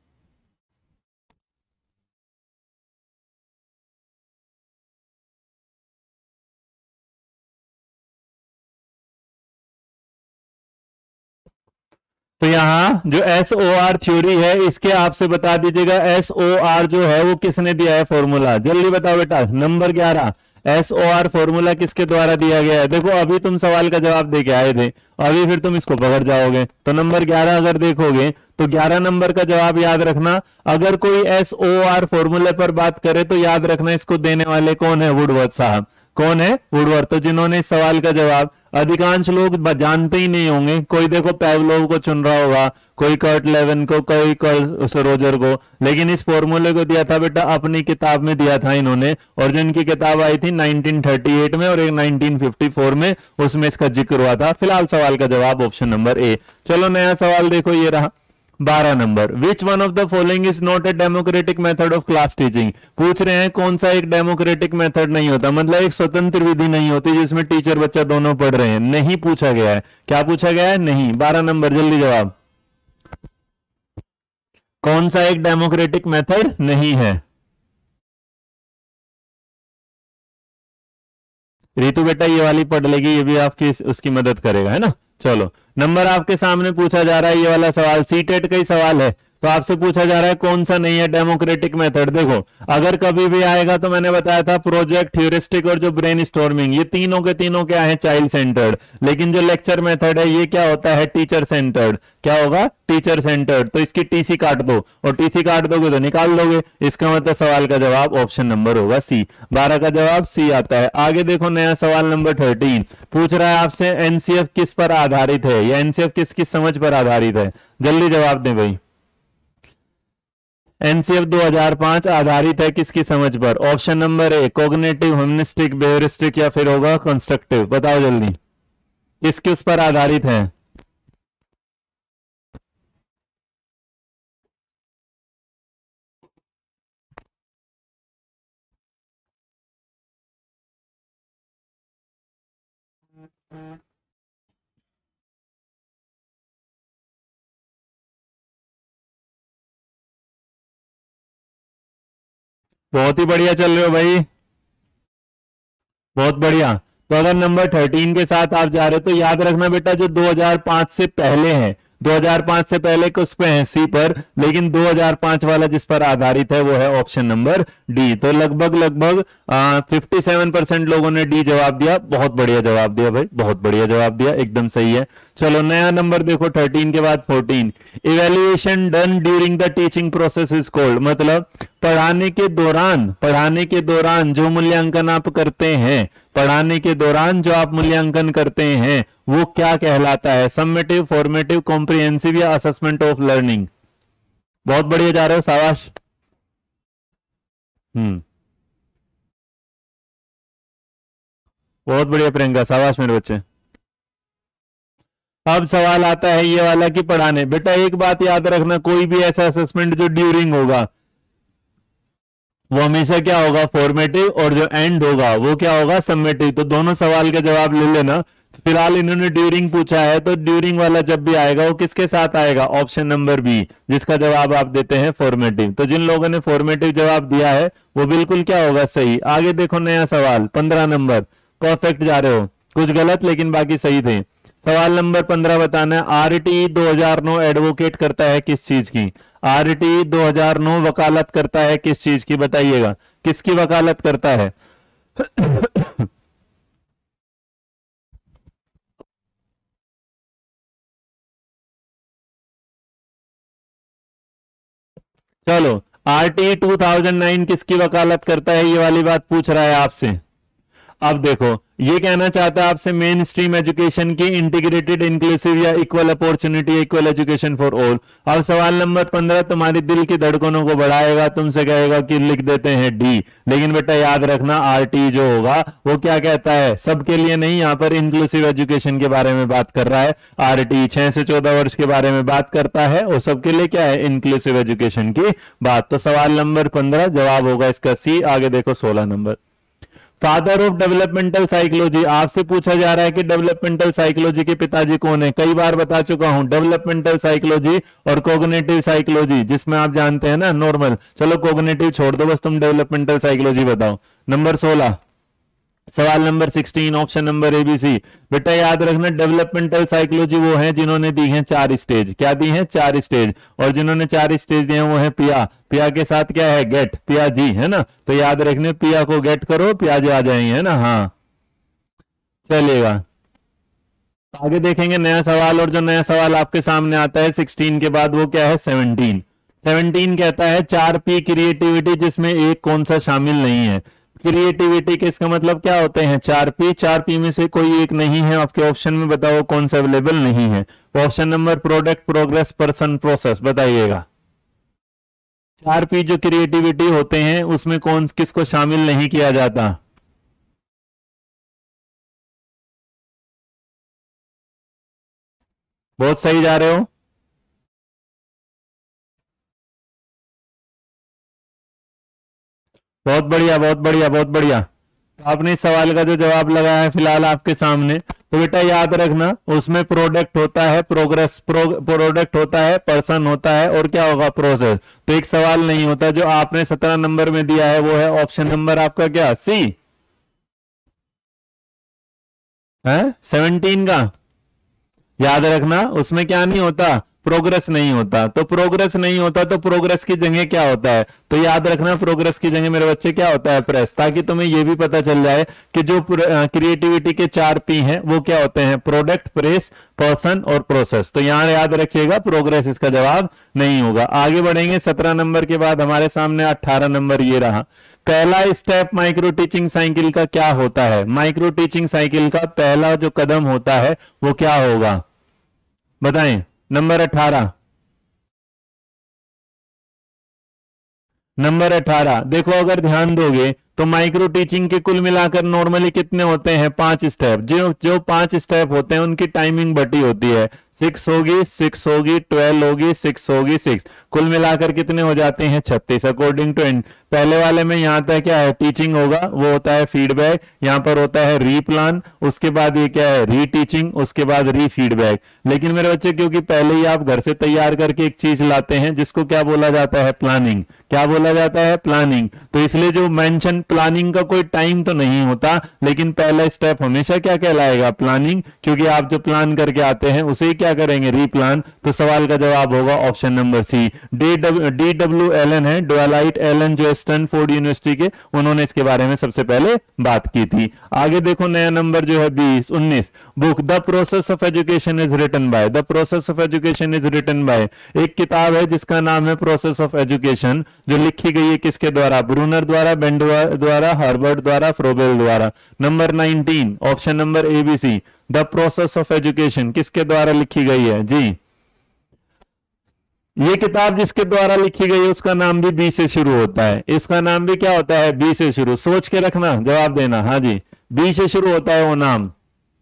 तो यहां जो SOR थ्योरी है इसके आपसे बता दीजिएगा SOR जो है वो किसने दिया है फॉर्मूला, जल्दी बताओ बेटा। नंबर 11, SOR फॉर्मूला किसके द्वारा दिया गया है? देखो अभी तुम सवाल का जवाब दे के आए थे, अभी फिर तुम इसको पकड़ जाओगे। तो नंबर 11 अगर देखोगे तो 11 नंबर का जवाब याद रखना, अगर कोई SOR फॉर्मूले पर बात करे तो याद रखना इसको देने वाले कौन है? वुडवर्थ साहब। कौन है? वुडवर्थ। तो जिन्होंने इस सवाल का जवाब, अधिकांश लोग जानते ही नहीं होंगे, कोई देखो पैवलोव को चुन रहा होगा, कोई कर्ट लेविन को, कोई कर्ल रोजर को, लेकिन इस फॉर्मूले को दिया था बेटा अपनी किताब में दिया था इन्होंने, और जो इनकी किताब आई थी 1938 में और एक 1954 में, उसमें इसका जिक्र हुआ था। फिलहाल सवाल का जवाब ऑप्शन नंबर ए। चलो नया सवाल देखो, ये रहा 12 number. Which one of the following is not a democratic method of class teaching? पूछ रहे हैं कौन सा एक डेमोक्रेटिक मेथड नहीं होता, मतलब एक स्वतंत्र विधि नहीं होती जिसमें टीचर बच्चा दोनों पढ़ रहे हैं। नहीं पूछा गया है। क्या पूछा गया है? नहीं। 12 नंबर, जल्दी जवाब। कौन सा एक डेमोक्रेटिक मेथड नहीं है? रितु बेटा ये वाली पढ़ लेगी, ये भी आपकी उसकी मदद करेगा, है ना। चलो नंबर आपके सामने पूछा जा रहा है, ये वाला सवाल सीटेट का ही सवाल है, तो आपसे पूछा जा रहा है कौन सा नहीं है डेमोक्रेटिक मेथड। देखो अगर कभी भी आएगा तो मैंने बताया था प्रोजेक्ट, ह्यूरिस्टिक और जो ब्रेन स्टॉर्मिंग, ये तीनों के तीनों क्या है? Child centred. लेकिन जो लेक्चर मेथड है ये क्या होता है? Teacher centred. क्या होगा? Teacher centred. तो इसकी टीसी काट दो, और टीसी काट दोगे तो निकाल दोगे, इसका मतलब सवाल का जवाब ऑप्शन नंबर होगा सी। 12 का जवाब सी आता है। आगे देखो नया सवाल नंबर 13 पूछ रहा है आपसे एनसीएफ किस पर आधारित है, या एनसीएफ किसकी समझ पर आधारित है? जल्दी जवाब दें भाई। एनसीएफ 2005 आधारित है किसकी समझ पर? Option number A cognitive, humanistic, behaviouristic, या फिर होगा कंस्ट्रक्टिव। बताओ जल्दी किस किस पर आधारित है? बहुत ही बढ़िया चल रहे हो भाई, बहुत बढ़िया। तो अगर नंबर 13 के साथ आप जा रहे हो तो याद रखना बेटा जो 2005 से पहले है, 2005 से पहले कुछ पे है सी पर, लेकिन 2005 वाला जिस पर आधारित है वो है ऑप्शन नंबर डी। तो लगभग लगभग 57% लोगों ने डी जवाब दिया। बहुत बढ़िया जवाब दिया भाई, बहुत बढ़िया जवाब दिया, एकदम सही है। चलो नया नंबर देखो 13 के बाद 14। Evaluation done during the teaching process is called, मतलब पढ़ाने के दौरान जो मूल्यांकन आप करते हैं, पढ़ाने के दौरान जो आप मूल्यांकन करते हैं वो क्या कहलाता है? समेटिव, फॉर्मेटिव, कॉम्प्रिहेंसिव, या असेसमेंट ऑफ लर्निंग? बहुत बढ़िया जा रहे हो, शाबाश। बहुत बढ़िया प्रियंका, शाबाश मेरे बच्चे। अब सवाल आता है ये वाला कि पढ़ाने, बेटा एक बात याद रखना, कोई भी ऐसा असेसमेंट जो ड्यूरिंग होगा वो हमेशा क्या होगा? फॉर्मेटिव, और जो एंड होगा वो क्या होगा? समेटिव। तो दोनों सवाल का जवाब ले लेना। फिलहाल इन्होंने ड्यूरिंग पूछा है, तो ड्यूरिंग वाला जब भी आएगा वो किसके साथ आएगा? ऑप्शन नंबर बी, जिसका जवाब आप देते हैं फॉर्मेटिव। तो जिन लोगों ने फॉर्मेटिव जवाब दिया है वो बिल्कुल क्या होगा? सही। आगे देखो नया सवाल 15 नंबर। परफेक्ट जा रहे हो, कुछ गलत लेकिन बाकी सही थे। सवाल नंबर 15 बताना है, आरटीई 2009 एडवोकेट करता है किस चीज की? आरटीई 2009 वकालत करता है किस चीज की? बताइएगा किसकी वकालत करता है? चलो आरटीई 2009 किसकी वकालत करता है, ये वाली बात पूछ रहा है आपसे। अब देखो ये कहना चाहता है आपसे मेन स्ट्रीम एजुकेशन की इंटीग्रेटेड, इंक्लूसिव, या equal opportunity, equal education for all. अब सवाल नंबर 15 तुम्हारी दिल की धड़कनों को बढ़ाएगा, तुमसे कहेगा कि लिख देते हैं डी, लेकिन बेटा याद रखना आरटी जो होगा वो क्या कहता है? सबके लिए नहीं, यहां पर इंक्लूसिव एजुकेशन के बारे में बात कर रहा है। आरटी 6 से 14 वर्ष के बारे में बात करता है, और सबके लिए क्या है? इंक्लूसिव एजुकेशन की बात। तो सवाल नंबर 15 जवाब होगा इसका सी। आगे देखो 16 number. Father of developmental psychology, आपसे पूछा जा रहा है कि डेवलपमेंटल साइकोलॉजी के पिताजी कौन है? कई बार बता चुका हूं, डेवलपमेंटल साइकोलॉजी और कोग्निटिव साइकोलॉजी, जिसमें आप जानते हैं ना नॉर्मल। चलो कोग्निटिव छोड़ दो, बस तुम डेवलपमेंटल साइकोलॉजी बताओ। नंबर 16 सवाल नंबर 16 ऑप्शन नंबर एबीसी। बेटा याद रखना डेवलपमेंटल साइकोलॉजी वो है जिन्होंने दी है 4 स्टेज। क्या दी है? 4 स्टेज। और जिन्होंने 4 स्टेज दिए हैं वो है पिया। पिया के साथ क्या है? गेट। पिया जी है ना, तो याद रखने पिया को गेट करो, पिया जी आ जाएंगे, है ना। हाँ चलेगा, आगे देखेंगे नया सवाल। और जो नया सवाल आपके सामने आता है 16 के बाद वो क्या है? 17। 17 कहता है 4P क्रिएटिविटी जिसमें एक कौन सा शामिल नहीं है। क्रिएटिविटी के इसका मतलब क्या होते हैं? 4P। 4P में से कोई एक नहीं है आपके ऑप्शन में, बताओ कौन सा अवेलेबल नहीं है। Option number product, progress, person, process, बताइएगा। 4P जो क्रिएटिविटी होते हैं उसमें कौन किसको शामिल नहीं किया जाता? बहुत सही जा रहे हो। बहुत बढ़िया, बहुत बढ़िया, बहुत बढ़िया। तो आपने इस सवाल का जो जवाब लगाया है फिलहाल आपके सामने, तो बेटा याद रखना उसमें प्रोडक्ट होता है, प्रोडक्ट होता है, पर्सन होता है, और क्या होगा? प्रोसेस। तो एक सवाल नहीं होता। जो आपने 17 नंबर में दिया है वो है ऑप्शन नंबर आपका क्या? सी है 17 का। याद रखना उसमें क्या नहीं होता? प्रोग्रेस नहीं होता। तो प्रोग्रेस नहीं होता तो प्रोग्रेस की जगह क्या होता है? तो याद रखना प्रोग्रेस की जगह मेरे बच्चे क्या होता है? प्रेस। ताकि तुम्हें यह भी पता चल जाए कि जो क्रिएटिविटी के 4P हैं वो क्या होते हैं? प्रोडक्ट, प्रेस, पर्सन और प्रोसेस। तो यहां याद रखिएगा प्रोग्रेस इसका जवाब नहीं होगा। आगे बढ़ेंगे 17 नंबर के बाद हमारे सामने 18 नंबर ये रहा। पहला स्टेप माइक्रो टीचिंग साइकिल का क्या होता है? माइक्रो टीचिंग साइकिल का पहला जो कदम होता है वो क्या होगा? बताएं। नंबर 18। नंबर 18 देखो, अगर ध्यान दोगे तो माइक्रो टीचिंग के कुल मिलाकर नॉर्मली कितने होते हैं? 5 स्टेप। जो जो 5 स्टेप होते हैं उनकी टाइमिंग बटी होती है। 6 होगी, 6 होगी, 12 होगी, 6 होगी, 6। कुल मिलाकर कितने हो जाते हैं? 36 अकॉर्डिंग टू एंड। पहले वाले में यहां तक क्या है? टीचिंग होगा, वो होता है फीडबैक। यहां पर होता है रीप्लान, उसके बाद ये क्या है? रीटीचिंग, उसके बाद रीफीडबैक। लेकिन मेरे बच्चे क्योंकि पहले ही आप घर से तैयार करके एक चीज लाते हैं जिसको क्या बोला जाता है? प्लानिंग। क्या बोला जाता है? प्लानिंग। तो इसलिए जो मेंशन प्लानिंग का कोई टाइम तो नहीं होता, लेकिन पहला स्टेप हमेशा क्या कहलाएगा? प्लानिंग। क्योंकि आप जो प्लान करके आते हैं उसे क्या करेंगे? रीप्लान। तो सवाल का जवाब होगा option number C. DW Allen है, डोलाइट एलन जो स्टैनफोर्ड यूनिवर्सिटी के, उन्होंने इसके बारे में सबसे पहले बात की थी। आगे देखो नया नंबर जो है 19। Book the process of education is written by. The process of education is written by एक किताब है जिसका नाम है प्रोसेस ऑफ एजुकेशन, जो लिखी गई है किसके द्वारा? ब्रूनर द्वारा, बेंड द्वारा, हार्वर्ड द्वारा, फ्रोबेल द्वारा। Number 19 option number A B C. The process of education किसके द्वारा लिखी गई है जी? ये किताब जिसके द्वारा लिखी गई है उसका नाम भी बी से शुरू होता है। इसका नाम भी क्या होता है? बी से शुरू। सोच के रखना, जवाब देना। हाँ जी, बी से शुरू होता है वो नाम।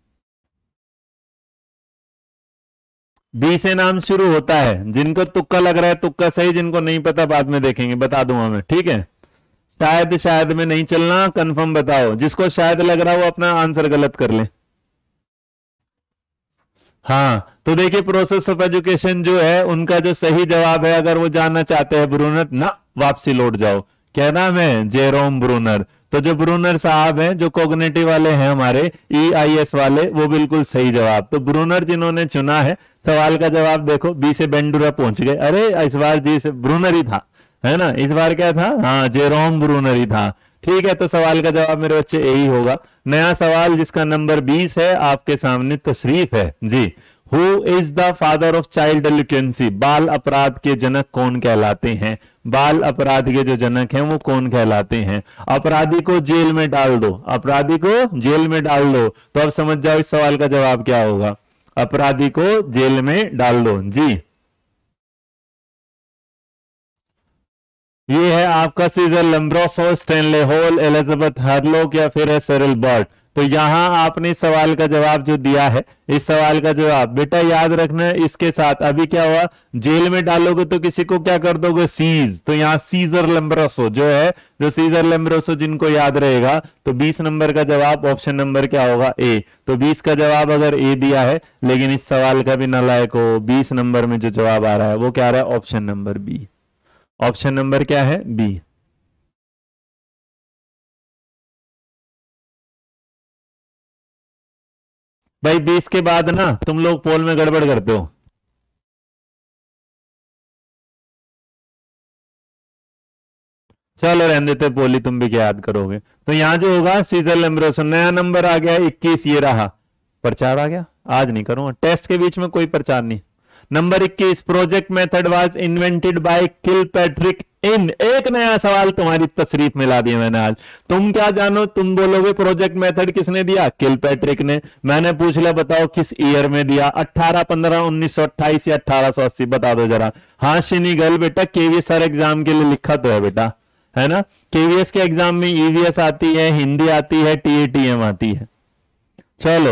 बी से नाम शुरू होता है। जिनको तुक्का लग रहा है तुक्का सही, जिनको नहीं पता बाद में देखेंगे, बता दूंगा मैं, ठीक है। शायद शायद में नहीं चलना, कंफर्म बताओ। जिसको शायद लग रहा है वो अपना आंसर गलत कर ले। हाँ, तो देखिए प्रोसेस ऑफ एजुकेशन जो है उनका जो सही जवाब है, अगर वो जानना चाहते हैं ब्रूनर ना, वापसी लौट जाओ। क्या नाम है? Jerome Bruner. तो जो ब्रूनर साहब हैं जो कॉग्निटिव वाले हैं हमारे, EIS वाले, वो बिल्कुल सही जवाब। तो ब्रूनर जिन्होंने चुना है, सवाल का जवाब देखो बी से बेंडुरा पहुंच गए। अरे इस बार जी से ब्रूनर ही था, है ना। इस बार क्या था? हाँ, जेरोम ब्रूनर ही था। ठीक है, तो सवाल का जवाब मेरे बच्चे यही होगा। नया सवाल जिसका नंबर 20 है आपके सामने तशरीफ है जी। Who is the father of child delinquency? बाल अपराध के जनक कौन कहलाते हैं? बाल अपराध के जो जनक हैं वो कौन कहलाते हैं? अपराधी को जेल में डाल दो, अपराधी को जेल में डाल दो। तो अब समझ जाओ इस सवाल का जवाब क्या होगा। अपराधी को जेल में डाल दो जी। ये है आपका Cesare Lombroso, Stanley Hall, Elizabeth Hurlock या फिर है सेरिल बर्ट। तो यहां आपने इस सवाल का जवाब जो दिया है, इस सवाल का जवाब बेटा याद रखना इसके साथ अभी क्या हुआ? जेल में डालोगे तो किसी को क्या कर दोगे? सीज। तो यहां सीजर लम्ब्रोसो जो है, जो सीजर लम्ब्रोसो जिनको याद रहेगा, तो 20 नंबर का जवाब ऑप्शन नंबर क्या होगा? ए। तो 20 का जवाब अगर ए दिया है, लेकिन इस सवाल का भी नालायक हो, 20 नंबर में जो जवाब आ रहा है वो क्या आ रहा है? Option number B. Option number क्या है? बी। भाई 20 के बाद ना तुम लोग पोल में गड़बड़ करते हो। चलो रहने देते, पोली तुम भी क्या याद करोगे। तो यहां जो होगा सीजर लेम्ब्रोसन, नया नंबर आ गया 21, ये रहा। प्रचार आ गया, आज नहीं करूंगा टेस्ट के बीच में कोई प्रचार नहीं। Number 21, project method was invented by Kilpatrick in. एक नया सवाल तुम्हारी तशरीफ में ला दिया मैंने आज। तुम क्या जानो, तुम बोलोगे प्रोजेक्ट मेथड किसने दिया, किलपैट्रिक ने। मैंने पूछ लिया बताओ किस ईयर में दिया, 18, 15, 1928 या 1880, बता दो जरा। हाँ शिनीगल बेटा, केवीएस सर एग्जाम के लिए लिखा तो है बेटा, है ना। केवीएस के एग्जाम में ईवीएस आती है, हिंदी आती है, टीएटीएम आती है। चलो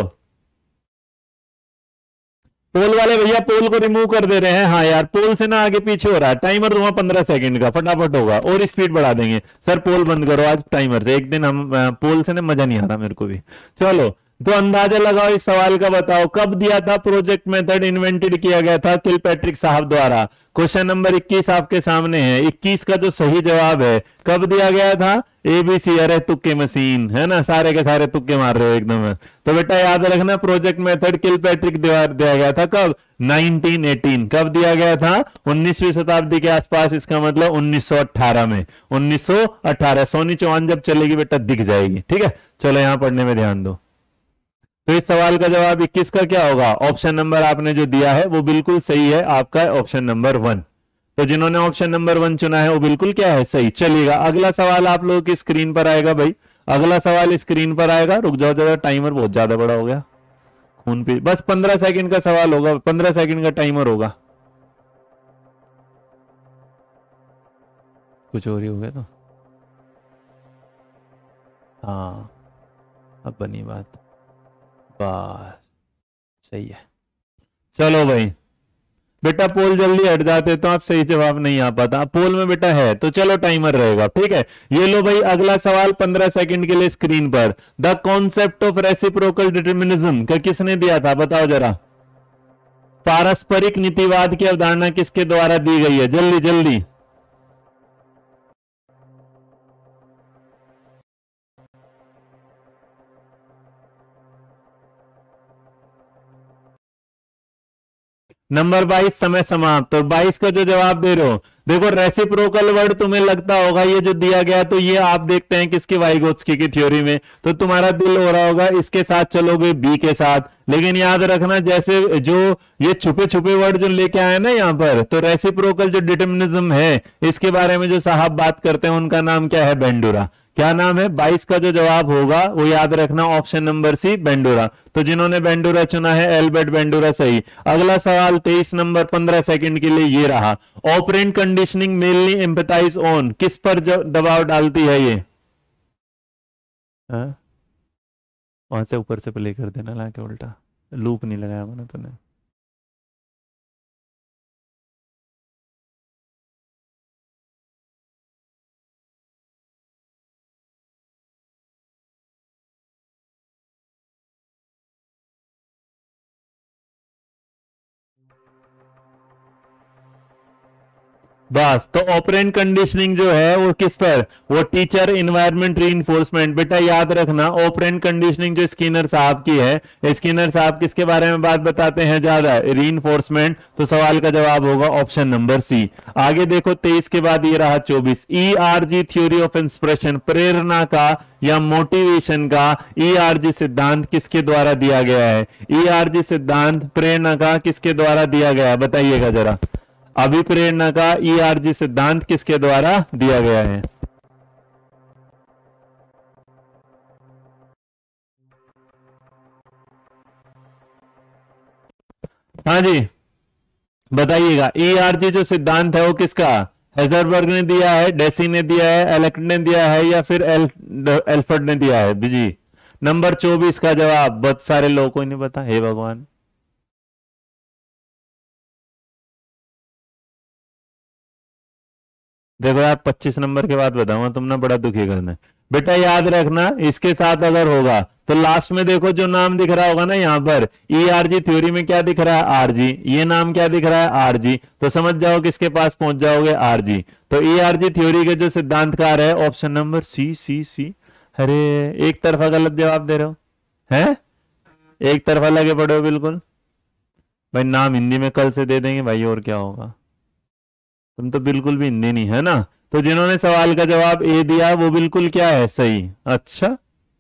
पोल वाले भैया पोल को रिमूव कर दे रहे हैं। हाँ यार पोल से ना आगे पीछे हो रहा है। टाइमर दूंगा 15 सेकंड का, फटाफट होगा और स्पीड बढ़ा देंगे। सर पोल बंद करो आज टाइमर से, एक दिन हम पोल से ना मजा नहीं आ रहा मेरे को भी। चलो तो अंदाजा लगाओ इस सवाल का, बताओ कब दिया था प्रोजेक्ट मेथड इन्वेंटेड किया गया था किलपैट्रिक साहब द्वारा। क्वेश्चन नंबर 21 आपके सामने है। 21 का जो सही जवाब है कब दिया गया था, एबीसी। अरे तुक्के मशीन है ना, सारे के सारे तुक्के मार रहे हो एकदम। तो बेटा याद रखना प्रोजेक्ट मेथड किलपैट्रिक दिया गया था कब, 1918। कब दिया गया था, 19वीं शताब्दी के आसपास, इसका मतलब 1918 में। 1918 सोनी चौहान जब चलेगी बेटा दिख जाएगी, ठीक है। चलो यहां पढ़ने में ध्यान दो। तो इस सवाल का जवाब 21 का क्या होगा, ऑप्शन नंबर आपने जो दिया है वो बिल्कुल सही है, आपका ऑप्शन नंबर 1। तो जिन्होंने ऑप्शन नंबर 1 चुना है वो बिल्कुल क्या है, सही। चलिएगा अगला सवाल आप लोगों की स्क्रीन पर आएगा भाई, अगला सवाल स्क्रीन पर आएगा। रुक जाओ जरा, टाइमर बहुत ज्यादा बड़ा हो गया, खून पी। बस 15 सेकंड का सवाल होगा, 15 सेकंड का टाइमर होगा। कुछ और ही हो गया तो हाँ अब बनी बात, बस सही है। चलो भाई बेटा पोल जल्दी हट जाते तो आप सही जवाब नहीं आ पाता। पोल में बेटा है तो चलो टाइमर रहेगा, ठीक है। ये लो भाई अगला सवाल 15 सेकंड के लिए स्क्रीन पर। The concept of reciprocal determinism का किसने दिया था, बताओ जरा। पारस्परिक नीतिवाद की अवधारणा किसके द्वारा दी गई है, जल्दी जल्दी। नंबर 22 समय समाप्त। तो 22 का जो जवाब दे रहे हो, देखो रेसिप्रोकल वर्ड तुम्हें लगता होगा ये जो दिया गया, तो ये आप देखते हैं किसकी, वाइगोत्स्की की थ्योरी में। तो तुम्हारा दिल हो रहा होगा इसके साथ चलोगे, बी के साथ। लेकिन याद रखना जैसे जो ये छुपे छुपे वर्ड जो लेके आए ना यहाँ पर, तो रेसिप्रोकल जो डिटर्मिनिज्म है इसके बारे में जो साहब बात करते हैं उनका नाम क्या है, बेंडूरा। क्या नाम है, 22 का जो जवाब होगा वो याद रखना ऑप्शन नंबर सी, बेंडूरा। तो जिन्होंने बेंडूरा चुना है एल्बर्ट बेंडूरा, सही। अगला सवाल 23 नंबर, 15 सेकंड के लिए ये रहा। Operant conditioning mainly empathise on, किस पर जो दबाव डालती है ये, वहां से ऊपर से प्ले कर देना, ला के उल्टा लूप नहीं लगाया मैंने तूने। बस तो ऑपरेंट कंडीशनिंग जो है वो किस पर, वो टीचर इन्वायरमेंट रीइंफोर्समेंट। बेटा याद रखना ऑपरेंट कंडीशनिंग जो स्किनर साहब की है, स्किनर साहब किसके बारे में बात बताते हैं ज्यादा, रीइंफोर्समेंट। तो सवाल का जवाब होगा ऑप्शन नंबर सी। आगे देखो 23 के बाद ये रहा 24, ईआरजी थ्योरी ऑफ इंस्पिरेशन, प्रेरणा का या मोटिवेशन का ईआरजी सिद्धांत किसके द्वारा दिया गया है। ईआरजी सिद्धांत प्रेरणा का किसके द्वारा दिया गया है, बताइएगा जरा। अभिप्रेरणा का ईआरजी सिद्धांत किसके द्वारा दिया गया है। हाँ जी बताइएगा, ईआरजी जो सिद्धांत है वो किसका, हेजरबर्ग ने दिया है, डेसी ने दिया है, एलेक्ट ने दिया है, या फिर एल्फर्ड ने दिया है जी। नंबर 24 का जवाब बहुत सारे लोगों को नहीं पता, हे भगवान। देखो यार 25 नंबर के बाद बताऊंगा, तुमने बड़ा दुखी करना है। बेटा याद रखना इसके साथ अगर होगा तो लास्ट में देखो जो नाम दिख रहा होगा ना यहाँ पर, ईआरजी थ्योरी में क्या दिख रहा है, आरजी। ये नाम क्या दिख रहा है, आरजी। तो समझ जाओ किसके पास पहुंच जाओगे, आरजी। तो ईआरजी थ्योरी के जो सिद्धांतकार है ऑप्शन नंबर सी सी सी। अरे एक तरफा गलत जवाब दे रहे हो, है एक तरफा लगे पड़े हो बिल्कुल। भाई नाम हिंदी में कल से दे देंगे भाई, और क्या होगा। तुम तो बिल्कुल भी हिंदी नहीं है ना। तो जिन्होंने सवाल का जवाब ए दिया वो बिल्कुल क्या है, सही। अच्छा,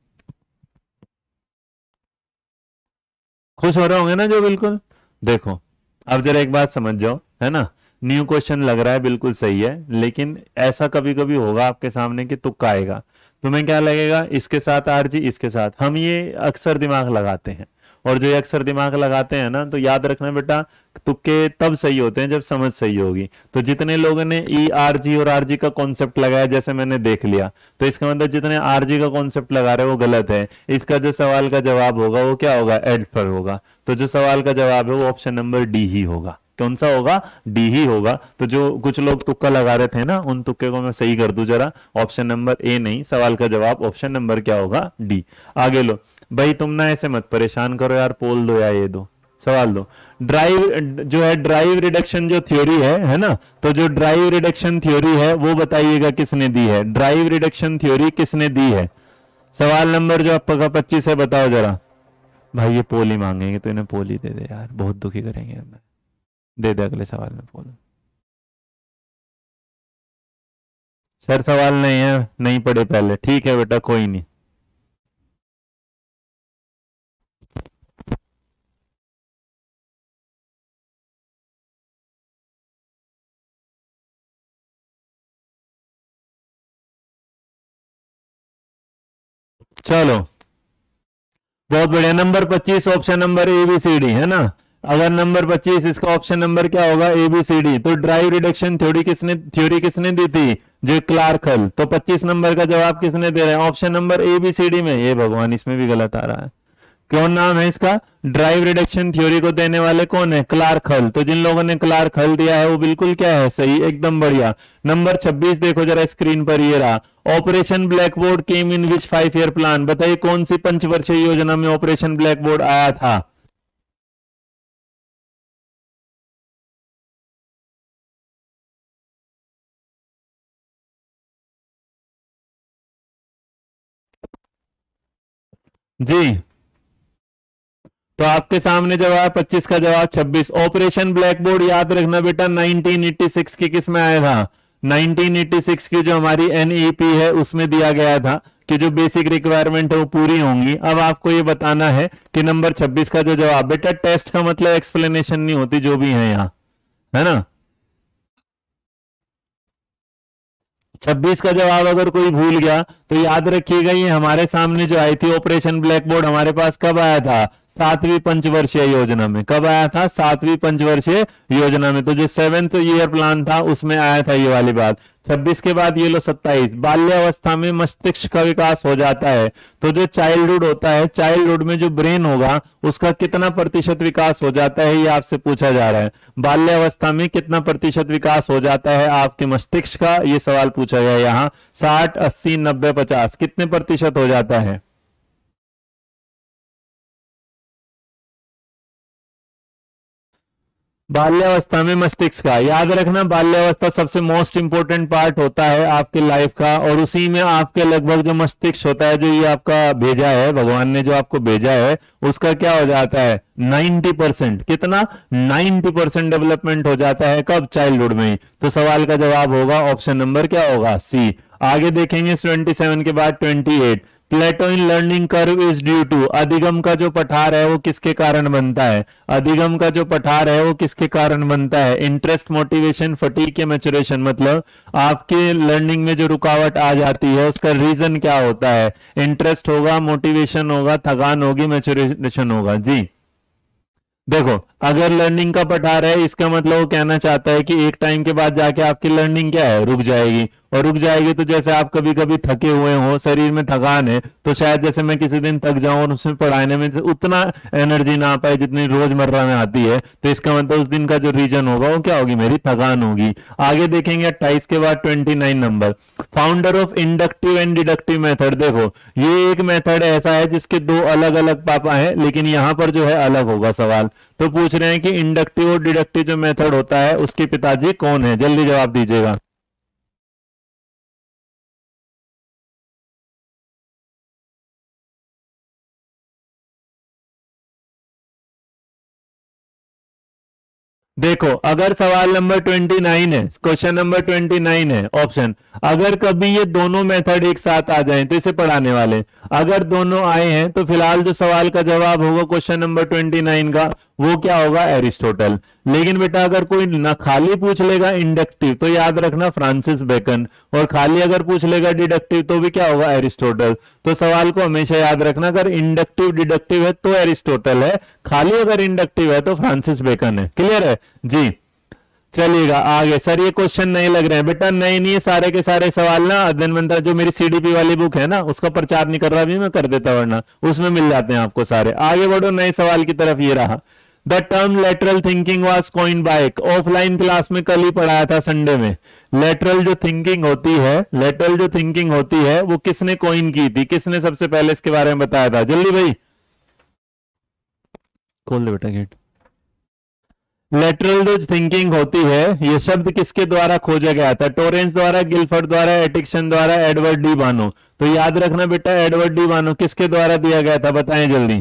खुश हो रहे होंगे ना जो बिल्कुल। देखो, अब जरा एक बात समझ जाओ, है ना। न्यू क्वेश्चन लग रहा है, बिल्कुल सही है, लेकिन ऐसा कभी कभी होगा आपके सामने कि तुक्का आएगा। तुम्हें क्या लगेगा, इसके साथ आरजी, इसके साथ, हम ये अक्सर दिमाग लगाते हैं। और जो ये अक्सर दिमाग लगाते हैं ना, तो याद रखना बेटा, तुक्के तब सही होते हैं जब समझ सही होगी। तो जितने लोगों ने ई आर जी और आर जी का कॉन्सेप्ट लगाया, जैसे मैंने देख लिया, तो इसका मतलब जितने आर जी का कॉन्सेप्ट लगा रहे हैं वो गलत है। इसका जो सवाल का जवाब होगा वो क्या होगा, एड पर होगा। तो जो सवाल का जवाब है वो ऑप्शन नंबर डी ही होगा। कौन सा होगा, डी ही होगा। तो जो कुछ लोग तुक्का लगा रहे थे ना, उन तुक्के को मैं सही कर दूं जरा। ऑप्शन नंबर ए नहीं, सवाल का जवाब ऑप्शन नंबर क्या होगा, डी। आगे लो। भाई तुम ना ऐसे मत परेशान करो यार, पोल दो या ये दो, सवाल दो। ड्राइव जो है, ड्राइव रिडक्शन जो थ्योरी है ना। तो जो ड्राइव रिडक्शन थ्योरी है वो बताइएगा किसने दी है, ड्राइव रिडक्शन थ्योरी किसने दी है। सवाल नंबर जो आपका 25 है, बताओ जरा। भाई ये पोल ही मांगेंगे तो इन्हें पोल ही दे दे यार, बहुत दुखी करेंगे हमें। दे दे अगले सवाल में पोल। सर सवाल नहीं है, नहीं पढ़े पहले, ठीक है बेटा, कोई नहीं। चलो, बहुत बढ़िया। Number 25 option number A B C D है ना। अगर नंबर 25 इसका ऑप्शन नंबर क्या होगा, ए बी सी डी। तो ड्राइव रिडक्शन थ्योरी किसने दी थी, जो क्लार्क हल। तो 25 नंबर का जवाब किसने दे रहे हैं, option number A B C D में। ये भगवान, इसमें भी गलत आ रहा है। कौन नाम है इसका, ड्राइव रिडक्शन थ्योरी को देने वाले कौन है, क्लार्क हल। तो जिन लोगों ने क्लार्क हल दिया है वो बिल्कुल क्या है, सही, एकदम बढ़िया। नंबर 26 देखो जरा स्क्रीन पर, ये रहा। Operation blackboard came in which 5 year plan. बताइए कौन सी पंचवर्षीय योजना में ऑपरेशन ब्लैक बोर्ड आया था। जी, तो आपके सामने जवाब 25 का जवाब 26। ऑपरेशन ब्लैक बोर्ड याद रखना बेटा, 1986 की किस में आया था, 1986 की जो हमारी एनईपी है उसमें दिया गया था कि जो बेसिक रिक्वायरमेंट है वो पूरी होंगी। अब आपको ये बताना है कि नंबर 26 का जो जवाब, बेटा टेस्ट का मतलब एक्सप्लेनेशन नहीं होती जो भी है यहाँ, है ना। 26 का जवाब अगर कोई भूल गया तो याद रखिएगा, ये हमारे सामने जो आई थी ऑपरेशन ब्लैक बोर्ड, हमारे पास कब आया था, 7वीं पंचवर्षीय योजना में। कब आया था, 7वीं पंचवर्षीय योजना में। तो जो 7th ईयर प्लान था उसमें आया था ये वाली बात। 26 के बाद ये लो 27, बाल्यावस्था में मस्तिष्क का विकास हो जाता है। तो जो चाइल्डहुड होता है, चाइल्डहुड में जो ब्रेन होगा उसका कितना प्रतिशत विकास हो जाता है, ये आपसे पूछा जा रहा है। बाल्यावस्था में कितना प्रतिशत विकास हो जाता है आपके मस्तिष्क का, ये सवाल पूछा गया यहाँ। 60, 80, 90, 50, कितने प्रतिशत हो जाता है। बाल्यावस्था में मस्तिष्क का, याद रखना बाल्यावस्था सबसे मोस्ट इंपोर्टेंट पार्ट होता है आपके लाइफ का, और उसी में आपके लगभग जो मस्तिष्क होता है, जो ये आपका भेजा है भगवान ने, जो आपको भेजा है, उसका क्या हो जाता है, 90%। कितना, 90% डेवलपमेंट हो जाता है, कब, चाइल्डहुड में ही। तो सवाल का जवाब होगा ऑप्शन नंबर क्या होगा, सी। आगे देखेंगे 27 के बाद 28। Plateau in learning curve is due to, अधिगम का जो पठार है वो किसके कारण बनता है, अधिगम का जो पठार है वो किसके कारण बनता है, इंटरेस्ट, मोटिवेशन, फटीग या मैचुरेशन। मतलब आपके लर्निंग में जो रुकावट आ जाती है उसका रीजन क्या होता है, इंटरेस्ट होगा, मोटिवेशन होगा, थकान होगी, मैचुरेशन होगा। जी, देखो, अगर लर्निंग का पठार है इसका मतलब वो कहना चाहता है कि एक टाइम के बाद जाके आपकी लर्निंग क्या है, रुक जाएगी। और रुक जाएगी तो जैसे आप कभी कभी थके हुए हो, शरीर में थकान है, तो शायद जैसे मैं किसी दिन थक जाऊं और उसमें पढ़ाने में उतना एनर्जी ना आ पाए जितनी रोजमर्रा में आती है, तो इसका मतलब उस दिन का जो रीजन होगा वो क्या होगी, मेरी थकान होगी। आगे देखेंगे 28 के बाद 29 number, founder of inductive and deductive method. देखो, ये एक मेथड ऐसा है जिसके दो अलग अलग पापा है, लेकिन यहां पर जो है अलग होगा सवाल। तो पूछ रहे हैं कि इंडक्टिव और डिडक्टिव जो मेथड होता है उसके पिताजी कौन है, जल्दी जवाब दीजिएगा। देखो अगर सवाल नंबर 29 है, क्वेश्चन नंबर 29 है ऑप्शन, अगर कभी ये दोनों मेथड एक साथ आ जाएं तो इसे पढ़ाने वाले, अगर दोनों आए हैं तो फिलहाल जो सवाल का जवाब होगा क्वेश्चन नंबर 29 का वो क्या होगा, एरिस्टोटल। लेकिन बेटा अगर कोई ना खाली पूछ लेगा इंडक्टिव तो याद रखना फ्रांसिस बेकन, और खाली अगर पूछ लेगा डिडक्टिव तो भी क्या होगा, एरिस्टोटल। तो सवाल को हमेशा याद रखना, अगर इंडक्टिव डिडक्टिव है तो एरिस्टोटल है, खाली अगर इंडक्टिव है तो फ्रांसिस बेकन है। क्लियर है जी। चलिएगा आगे। सर ये क्वेश्चन नहीं लग रहे हैं, बेटा नहीं नहीं, सारे के सारे सवाल ना अध्ययन मंत्र जो मेरी सीडीपी वाली बुक है ना उसका प्रचार नहीं कर रहा भी मैं कर देता, वरना उसमें मिल जाते हैं आपको सारे। आगे बढ़ो नए सवाल की तरफ। ये रहा, the term lateral thinking was coined by, offline class में कल ही पढ़ाया था संडे में। लेटरल जो थिंकिंग होती है, लेटरल जो थिंकिंग होती है वो किसने कॉइन की थी, किसने सबसे पहले इसके बारे में बताया था, जल्दी भाई खोल दे बेटा गेट। लेटरल जो थिंकिंग होती है ये शब्द किसके द्वारा खोजा गया था, टोरेंस द्वारा, गिलफर्ड द्वारा, एटिक्सन द्वारा, एडवर्ड डी बानो। तो याद रखना बेटा एडवर्ड डी बानो किसके द्वारा दिया गया था, बताएं जल्दी।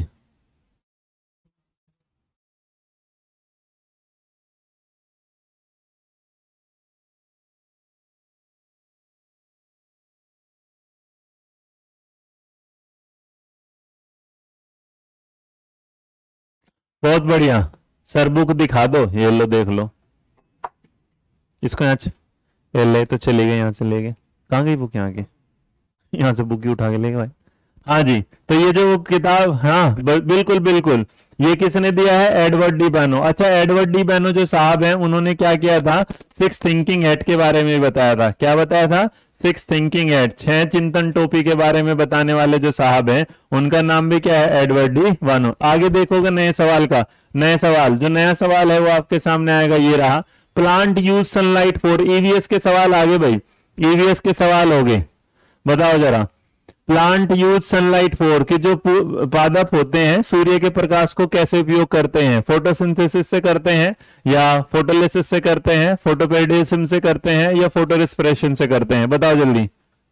बहुत बढ़िया। सर बुक दिखा दो, ये लो देख लो इसको। यहाँ ये ले तो चले गए, यहाँ से ले गए, कहाँ गई बुक, यहाँ की, यहाँ से बुक ही उठा के ले गए भाई। हाँ जी, तो ये जो किताब, हाँ बिल्कुल बिल्कुल, ये किसने दिया है, एडवर्ड डी बैनो। अच्छा एडवर्ड डी बैनो जो साहब हैं उन्होंने क्या किया था, सिक्स थिंकिंग हेड के बारे में बताया था। क्या बताया था, सिक्स थिंकिंग हेड, छह चिंतन टोपी के बारे में बताने वाले जो साहब हैं उनका नाम भी क्या है, एडवर्ड डी बैनो। आगे देखोगे नए सवाल का, नए सवाल, जो नया सवाल है वो आपके सामने आएगा। ये रहा, plant use sunlight for, EVS के सवाल आगे भाई, ईवीएस के सवाल हो गए, बताओ जरा। प्लांट यूज सनलाइट फॉर, कि जो पादप होते हैं सूर्य के प्रकाश को कैसे उपयोग करते हैं, फोटोसिंथेसिस से करते हैं या फोटोलिसिस से करते हैं, फोटोपेडिज्म से करते हैं या फोटो रेस्पिरेशन से करते हैं, बताओ जल्दी।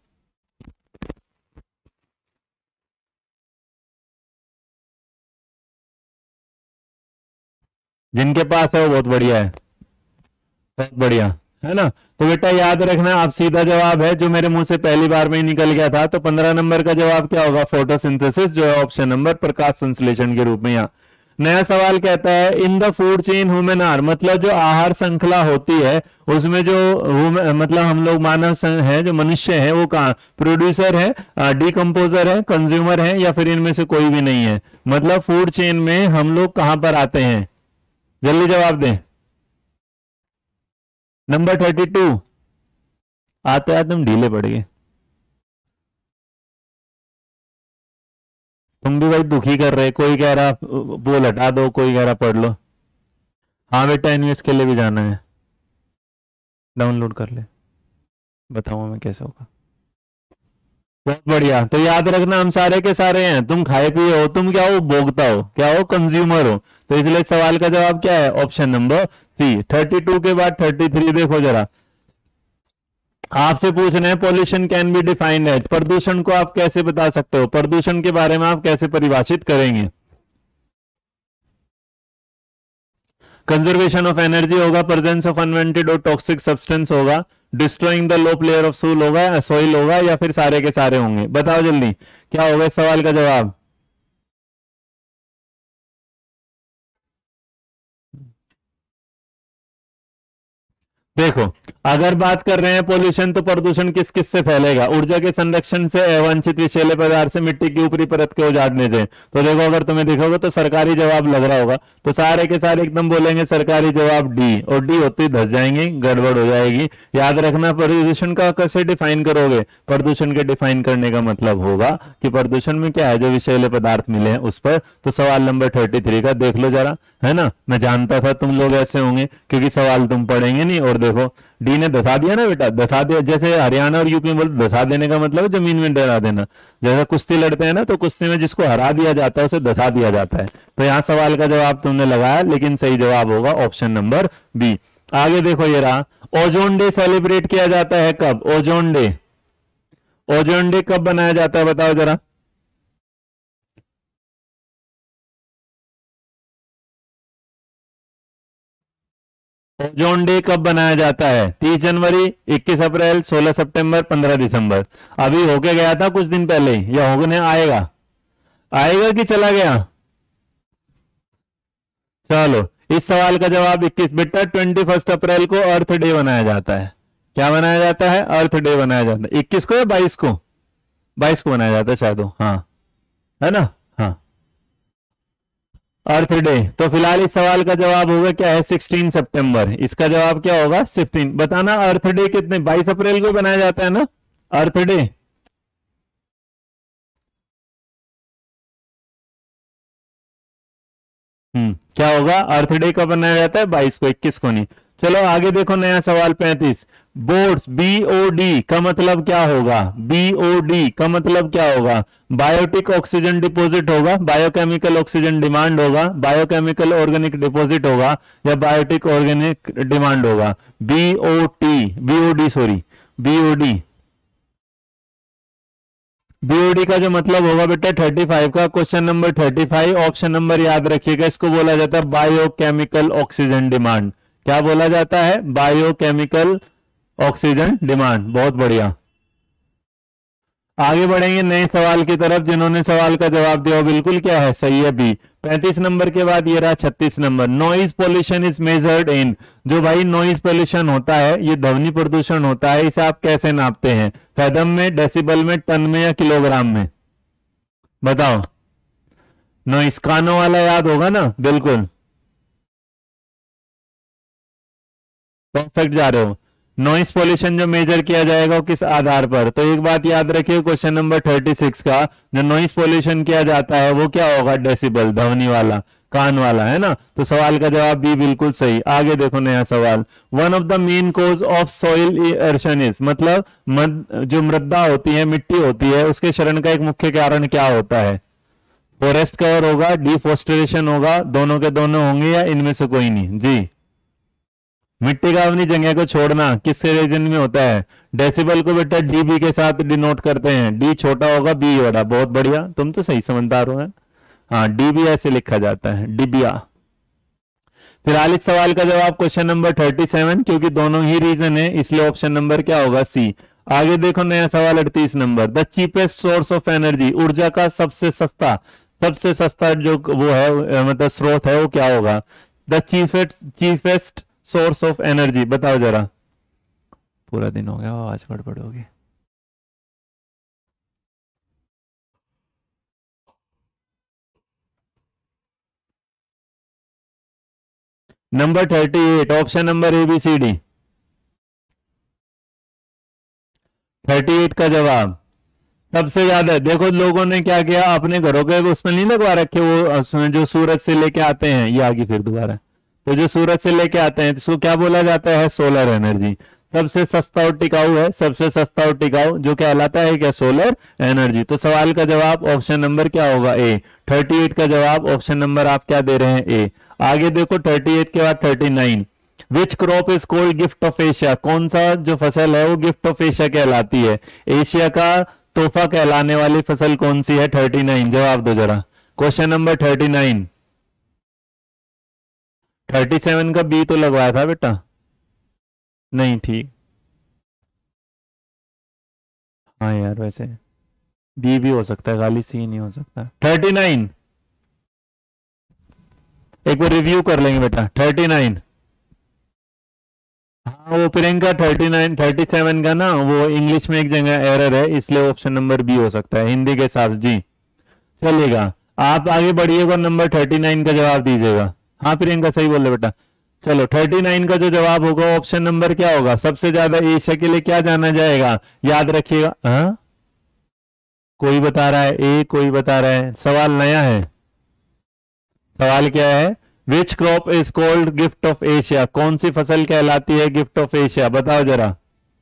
जिनके पास है वो बहुत बढ़िया है, बहुत बढ़िया, है ना। तो बेटा याद रखना, आप सीधा जवाब है जो मेरे मुंह से पहली बार में ही निकल गया था, तो 15 नंबर का जवाब क्या होगा, फोटोसिंथेसिस, जो है ऑप्शन नंबर प्रकाश संश्लेषण के रूप में। यहाँ नया सवाल कहता है, in the food chain human are, मतलब जो आहार श्रृंखला होती है उसमें जो मतलब हम लोग मानव है, जो मनुष्य है वो कहाँ, प्रोड्यूसर है, डिकम्पोजर है, कंज्यूमर है, या फिर इनमें से कोई भी नहीं है। मतलब फूड चेन में हम लोग कहां पर आते हैं, जल्दी जवाब दें। नंबर 32, आते आते तुम ढीले पड़ गए, तुम भी भाई दुखी कर रहे, कोई कह रहा वो हटा दो, कोई कह रहा पढ़ लो। हाँ बेटा एनवीएस के लिए भी जाना है, डाउनलोड कर ले, बताऊँ मैं कैसे होगा। बहुत बढ़िया, तो याद रखना हम सारे के सारे हैं, तुम खाए पिए हो, तुम क्या हो, भोगता हो, क्या हो, कंज्यूमर हो। तो इसलिए सवाल का जवाब क्या है, ऑप्शन नंबर सी। 32 के बाद 33 देखो जरा, आपसे पूछ रहे हैं pollution can be defined as, प्रदूषण को आप कैसे बता सकते हो, प्रदूषण के बारे में आप कैसे परिभाषित करेंगे। कंजर्वेशन ऑफ एनर्जी होगा, प्रेजेंस ऑफ अनवांटेड और टॉक्सिक सब्सटेंस होगा, destroying the low layer of soil होगा, सोइल होगा, या फिर सारे के सारे होंगे, बताओ जल्दी क्या होगा इस सवाल का जवाब। देखो अगर बात कर रहे हैं पोल्यूशन, तो प्रदूषण किस किस से फैलेगा, ऊर्जा के संरक्षण से, अवांछित विषैले पदार्थ से, मिट्टी की ऊपरी परत के उजाड़ने से। तो देखो अगर तुम्हें दिखोगे तो सरकारी जवाब लग रहा होगा, तो सारे के सारे एकदम बोलेंगे सरकारी जवाब डी, और डी होते ही धस जाएंगे, गड़बड़ हो जाएगी। याद रखना प्रदूषण का कैसे डिफाइन करोगे, प्रदूषण के डिफाइन करने का मतलब होगा कि प्रदूषण में क्या है, जो विषैले पदार्थ मिले हैं उस पर। तो सवाल नंबर 33 का देख लो जरा, है ना, मैं जानता था तुम लोग ऐसे होंगे क्योंकि सवाल तुम पढ़ेंगे नहीं। और देखो डी ने धसा दिया ना बेटा, धसा दिया, जैसे हरियाणा और यूपी में बोलते धसा देने का मतलब है जमीन में डरा देना। जैसे कुश्ती लड़ते हैं ना, तो कुश्ती में जिसको हरा दिया जाता है उसे धसा दिया जाता है। तो यहाँ सवाल का जवाब तुमने लगाया, लेकिन सही जवाब होगा ऑप्शन नंबर बी। आगे देखो ये रहा, ओजोन डे सेलिब्रेट किया जाता है कब, ओजोन डे, ओजोन डे कब बनाया जाता है बताओ जरा। ओजोन डे कब बनाया जाता है? 30 जनवरी, 21 अप्रैल, 16 सितंबर, 15 दिसंबर। अभी होके गया था कुछ दिन पहले, या होने आएगा? आएगा कि चला गया? चलो, इस सवाल का जवाब 21। बेटा 21 अप्रैल को अर्थ डे बनाया जाता है। क्या बनाया जाता है? अर्थ डे बनाया जाता है। 21 को या 22 को? 22 को बनाया जाता है शायद हाँ, है ना? हाँ, अर्थ डे। तो फिलहाल इस सवाल का जवाब होगा क्या है? 16 सितंबर। इसका जवाब क्या होगा? 16। बताना अर्थ डे कितने, 22 अप्रैल को बनाया जाता है ना अर्थ डे? क्या होगा? अर्थ डे कब बनाया जाता है? 22 को, 21 को नहीं। चलो आगे देखो, नया सवाल 35। बोर्ड्स, बीओडी का मतलब क्या होगा? बीओडी का मतलब क्या होगा? बायोटिक ऑक्सीजन डिपॉजिट होगा, बायोकेमिकल ऑक्सीजन डिमांड होगा, बायोकेमिकल ऑर्गेनिक डिपॉजिट होगा, या बायोटिक ऑर्गेनिक डिमांड होगा? BOT, BOD sorry, BOD. BOD का जो मतलब होगा बेटा 35 का, क्वेश्चन नंबर 35, ऑप्शन नंबर याद रखिएगा। इसको बोला जाता है बायोकेमिकल ऑक्सीजन डिमांड। क्या बोला जाता है? Biochemical oxygen demand. बहुत बढ़िया। आगे बढ़ेंगे नए सवाल की तरफ। जिन्होंने सवाल का जवाब दिया बिल्कुल क्या है? सही है, बी। 35 नंबर के बाद ये रहा 36 number. Noise pollution is measured in. जो भाई नॉइज पोल्यूशन होता है, ये ध्वनि प्रदूषण होता है, इसे आप कैसे नापते हैं? फैदम में, डेसिबल में, टन में, या किलोग्राम में? बताओ। नॉइज कानों वाला याद होगा ना? बिल्कुल परफेक्ट जा रहे हो। नॉइस पोल्यूशन जो मेजर किया जाएगा वो किस आधार पर? तो एक बात याद रखिए, क्वेश्चन नंबर 36 का जो नॉइस पोल्यूशन किया जाता है वो क्या होगा? डेसिबल, ध्वनि वाला, कान वाला, है ना? तो सवाल का जवाब भी बिल्कुल सही। आगे देखो नया सवाल। One of the main cause of soil erosion is, मतलब जो मृदा होती है, मिट्टी होती है, उसके क्षरण का एक मुख्य कारण क्या होता है? फॉरेस्ट कवर होगा, डिफोरेस्टेशन होगा, दोनों के दोनों होंगे, या इनमें से कोई नहीं? जी, मिट्टी का अपनी जगह को छोड़ना किस रीजन में होता है? डेसिबल को बेटा डीबी के साथ डिनोट करते हैं। डी छोटा होगा, बी बड़ा। बहुत बढ़िया, तुम तो सही समझदार हो। हाँ, डीबी ऐसे लिखा जाता है, डिबिया। फिलहाल इस सवाल का जवाब क्वेश्चन नंबर 37, क्योंकि दोनों ही रीजन है इसलिए ऑप्शन नंबर क्या होगा? सी। आगे देखो नया सवाल 38 number. The cheapest source of energy, ऊर्जा का सबसे सस्ता जो वो है, मतलब स्रोत है, वो क्या होगा? The cheapest source of energy, बताओ जरा। पूरा दिन हो गया, आज गड़बड़ होगी। Number 38, option number A B C D. 38 का जवाब सबसे ज्यादा। देखो लोगों ने क्या किया, अपने घरों के उसमें नहीं लगवा रखे वो उसमें जो सूरज से लेके आते हैं, ये आगे फिर दोबारा। तो जो सूरज से लेके आते हैं इसको क्या बोला जाता है? Solar energy. सबसे सस्ता और टिकाऊ है, सबसे सस्ता और टिकाऊ जो कहलाता है क्या? Solar energy. तो सवाल का जवाब ऑप्शन नंबर क्या होगा? ए। 38 का जवाब ऑप्शन नंबर आप क्या दे रहे हैं? ए। आगे देखो 38 के बाद 39। Which crop is called gift of Asia, कौन सा जो फसल है वो गिफ्ट ऑफ एशिया कहलाती है? एशिया का तोहफा कहलाने वाली फसल कौन सी है? 39 जवाब दो जरा। Question number 39। 37 का बी तो लगवाया था बेटा। नहीं, ठीक। हाँ यार, वैसे बी भी हो सकता है, खाली सी नहीं हो सकता। 39 एक बार रिव्यू कर लेंगे बेटा। 39। हाँ, वो प्रियंका 39 37 का ना, वो इंग्लिश में एक जगह एरर है, इसलिए ऑप्शन नंबर बी हो सकता है हिंदी के हिसाब से। जी चलेगा, आप आगे बढ़िएगा, नंबर 39 का जवाब दीजिएगा। हाँ प्रियंका सही बोल रहे बेटा। चलो 39 का जो जवाब होगा ऑप्शन नंबर क्या होगा? सबसे ज्यादा एशिया के लिए क्या जाना जाएगा? याद रखिएगा। हाँ, कोई बता रहा है ए, कोई बता रहा है। सवाल नया है। सवाल क्या है? Which crop is called gift of Asia, कौन सी फसल कहलाती है गिफ्ट ऑफ एशिया? बताओ जरा।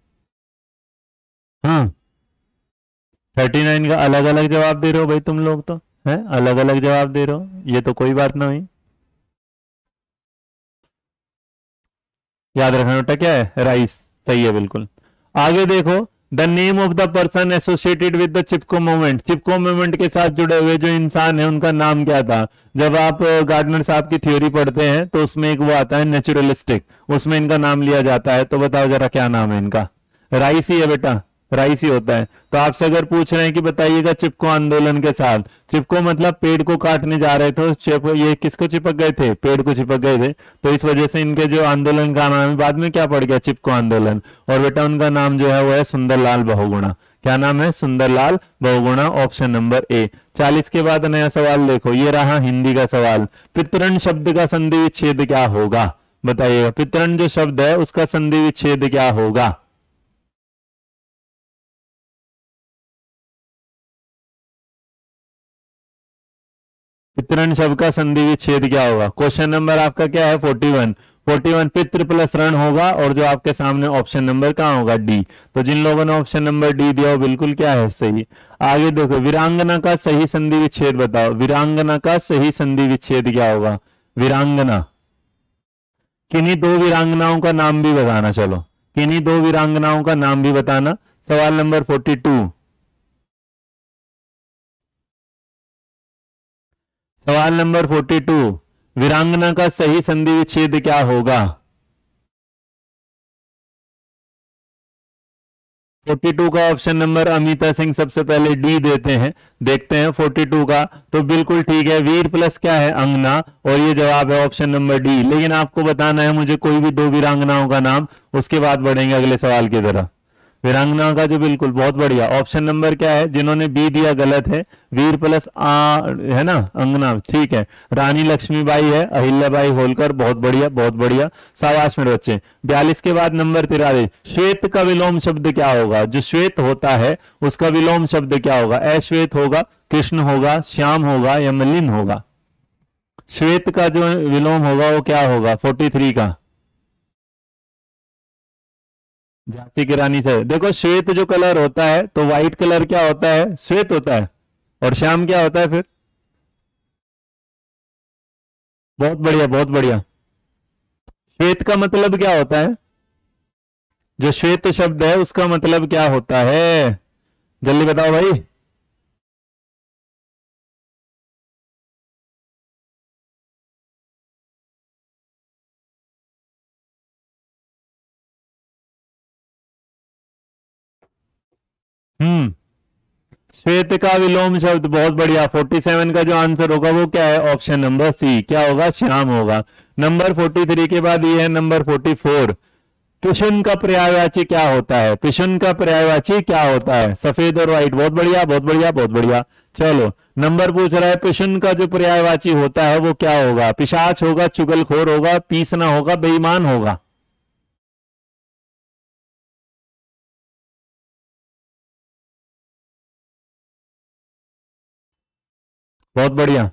हाँ, 39 का अलग अलग जवाब दे रहे हो भाई तुम लोग तो, है अलग अलग जवाब दे रहे हो, ये तो कोई बात ना हुई। याद रखना बेटा क्या है? राइस। सही है बिल्कुल। आगे देखो the name of the person associated with the Chipko movement, Chipko movement के साथ जुड़े हुए जो इंसान है उनका नाम क्या था? जब आप गार्डनर साहब की थ्योरी पढ़ते हैं तो उसमें एक वो आता है नेचुरलिस्टिक, उसमें इनका नाम लिया जाता है। तो बताओ जरा क्या नाम है इनका? राइसी है बेटा, राइसी होता है। तो आपसे अगर पूछ रहे हैं कि बताइएगा चिपको आंदोलन के साथ, चिपको मतलब पेड़ को काटने जा रहे थे, ये किसको चिपक गए थे? पेड़ को चिपक गए थे। तो इस वजह से इनके जो आंदोलन का नाम है बाद में क्या पड़ गया? चिपको आंदोलन। और बेटा उनका नाम जो है वो है सुंदरलाल बहुगुणा। क्या नाम है? Sundarlal Bahuguna, option number A. 40 के बाद नया सवाल देखो, ये रहा हिंदी का सवाल। पितृण शब्द का संधि विच्छेद क्या होगा? बताइएगा, पितृण जो शब्द है उसका संधि विच्छेद क्या होगा? पितृण शब्द का संधि विच्छेद क्या होगा? क्वेश्चन नंबर आपका क्या है? 41। 41 पितृ प्लस रण होगा, और जो आपके सामने ऑप्शन नंबर कहाँ होगा? डी। तो जिन लोगों ने ऑप्शन नंबर डी दिया वो बिल्कुल क्या है? सही। आगे देखो, वीरांगना का सही संधि विच्छेद बताओ। वीरांगना का सही संधि विच्छेद क्या होगा? वीरांगना, किन्हीं दो वीरांगनाओं का नाम भी बताना। चलो, किन्हीं दो वीरांगनाओं का नाम भी बताना। सवाल नंबर 42। सवाल नंबर 42, वीरांगना का सही संधि विच्छेद क्या होगा? 42 का ऑप्शन नंबर अमिता सिंह सबसे पहले डी देते हैं। देखते हैं 42 का, तो बिल्कुल ठीक है, वीर प्लस क्या है? अंगना, और ये जवाब है ऑप्शन नंबर डी। लेकिन आपको बताना है मुझे कोई भी दो वीरांगनाओं का नाम, उसके बाद बढ़ेंगे अगले सवाल की तरफ। वीरांगना का जो बिल्कुल बहुत बढ़िया, ऑप्शन नंबर क्या है? जिन्होंने बी दिया गलत है, वीर प्लस है ना, अंगना, ठीक है। रानी लक्ष्मीबाई है, अहिल्याबाई होलकर, बहुत बढ़िया बहुत बढ़िया, शाबाश मेरे बच्चे। 42 के बाद नंबर 43, श्वेत का विलोम शब्द क्या होगा? जो श्वेत होता है उसका विलोम शब्द क्या होगा? अश्वेत होगा, कृष्ण होगा, श्याम होगा, या मलिन होगा? श्वेत का जो विलोम होगा वो क्या होगा? 43 का झांसी की रानी से देखो, श्वेत जो कलर होता है तो व्हाइट कलर क्या होता है? श्वेत होता है। और श्याम क्या होता है फिर? बहुत बढ़िया बहुत बढ़िया। श्वेत का मतलब क्या होता है? जो श्वेत शब्द है उसका मतलब क्या होता है? जल्दी बताओ भाई। श्वेत का विलोम शब्द, बहुत बढ़िया। 47 का जो आंसर होगा वो क्या है? ऑप्शन नंबर सी, क्या होगा? श्याम होगा। नंबर 43 के बाद ये है नंबर 44, पिशुन का पर्यायवाची क्या होता है? पिशुन का पर्यायवाची क्या होता है? सफेद और व्हाइट, बहुत बढ़िया बहुत बढ़िया बहुत बढ़िया। चलो, नंबर पूछ रहा है पिशुन का जो पर्यायवाची होता है वो क्या होगा? पिशाच होगा, चुगलखोर होगा, पीसना होगा, बेईमान होगा? बहुत बढ़िया।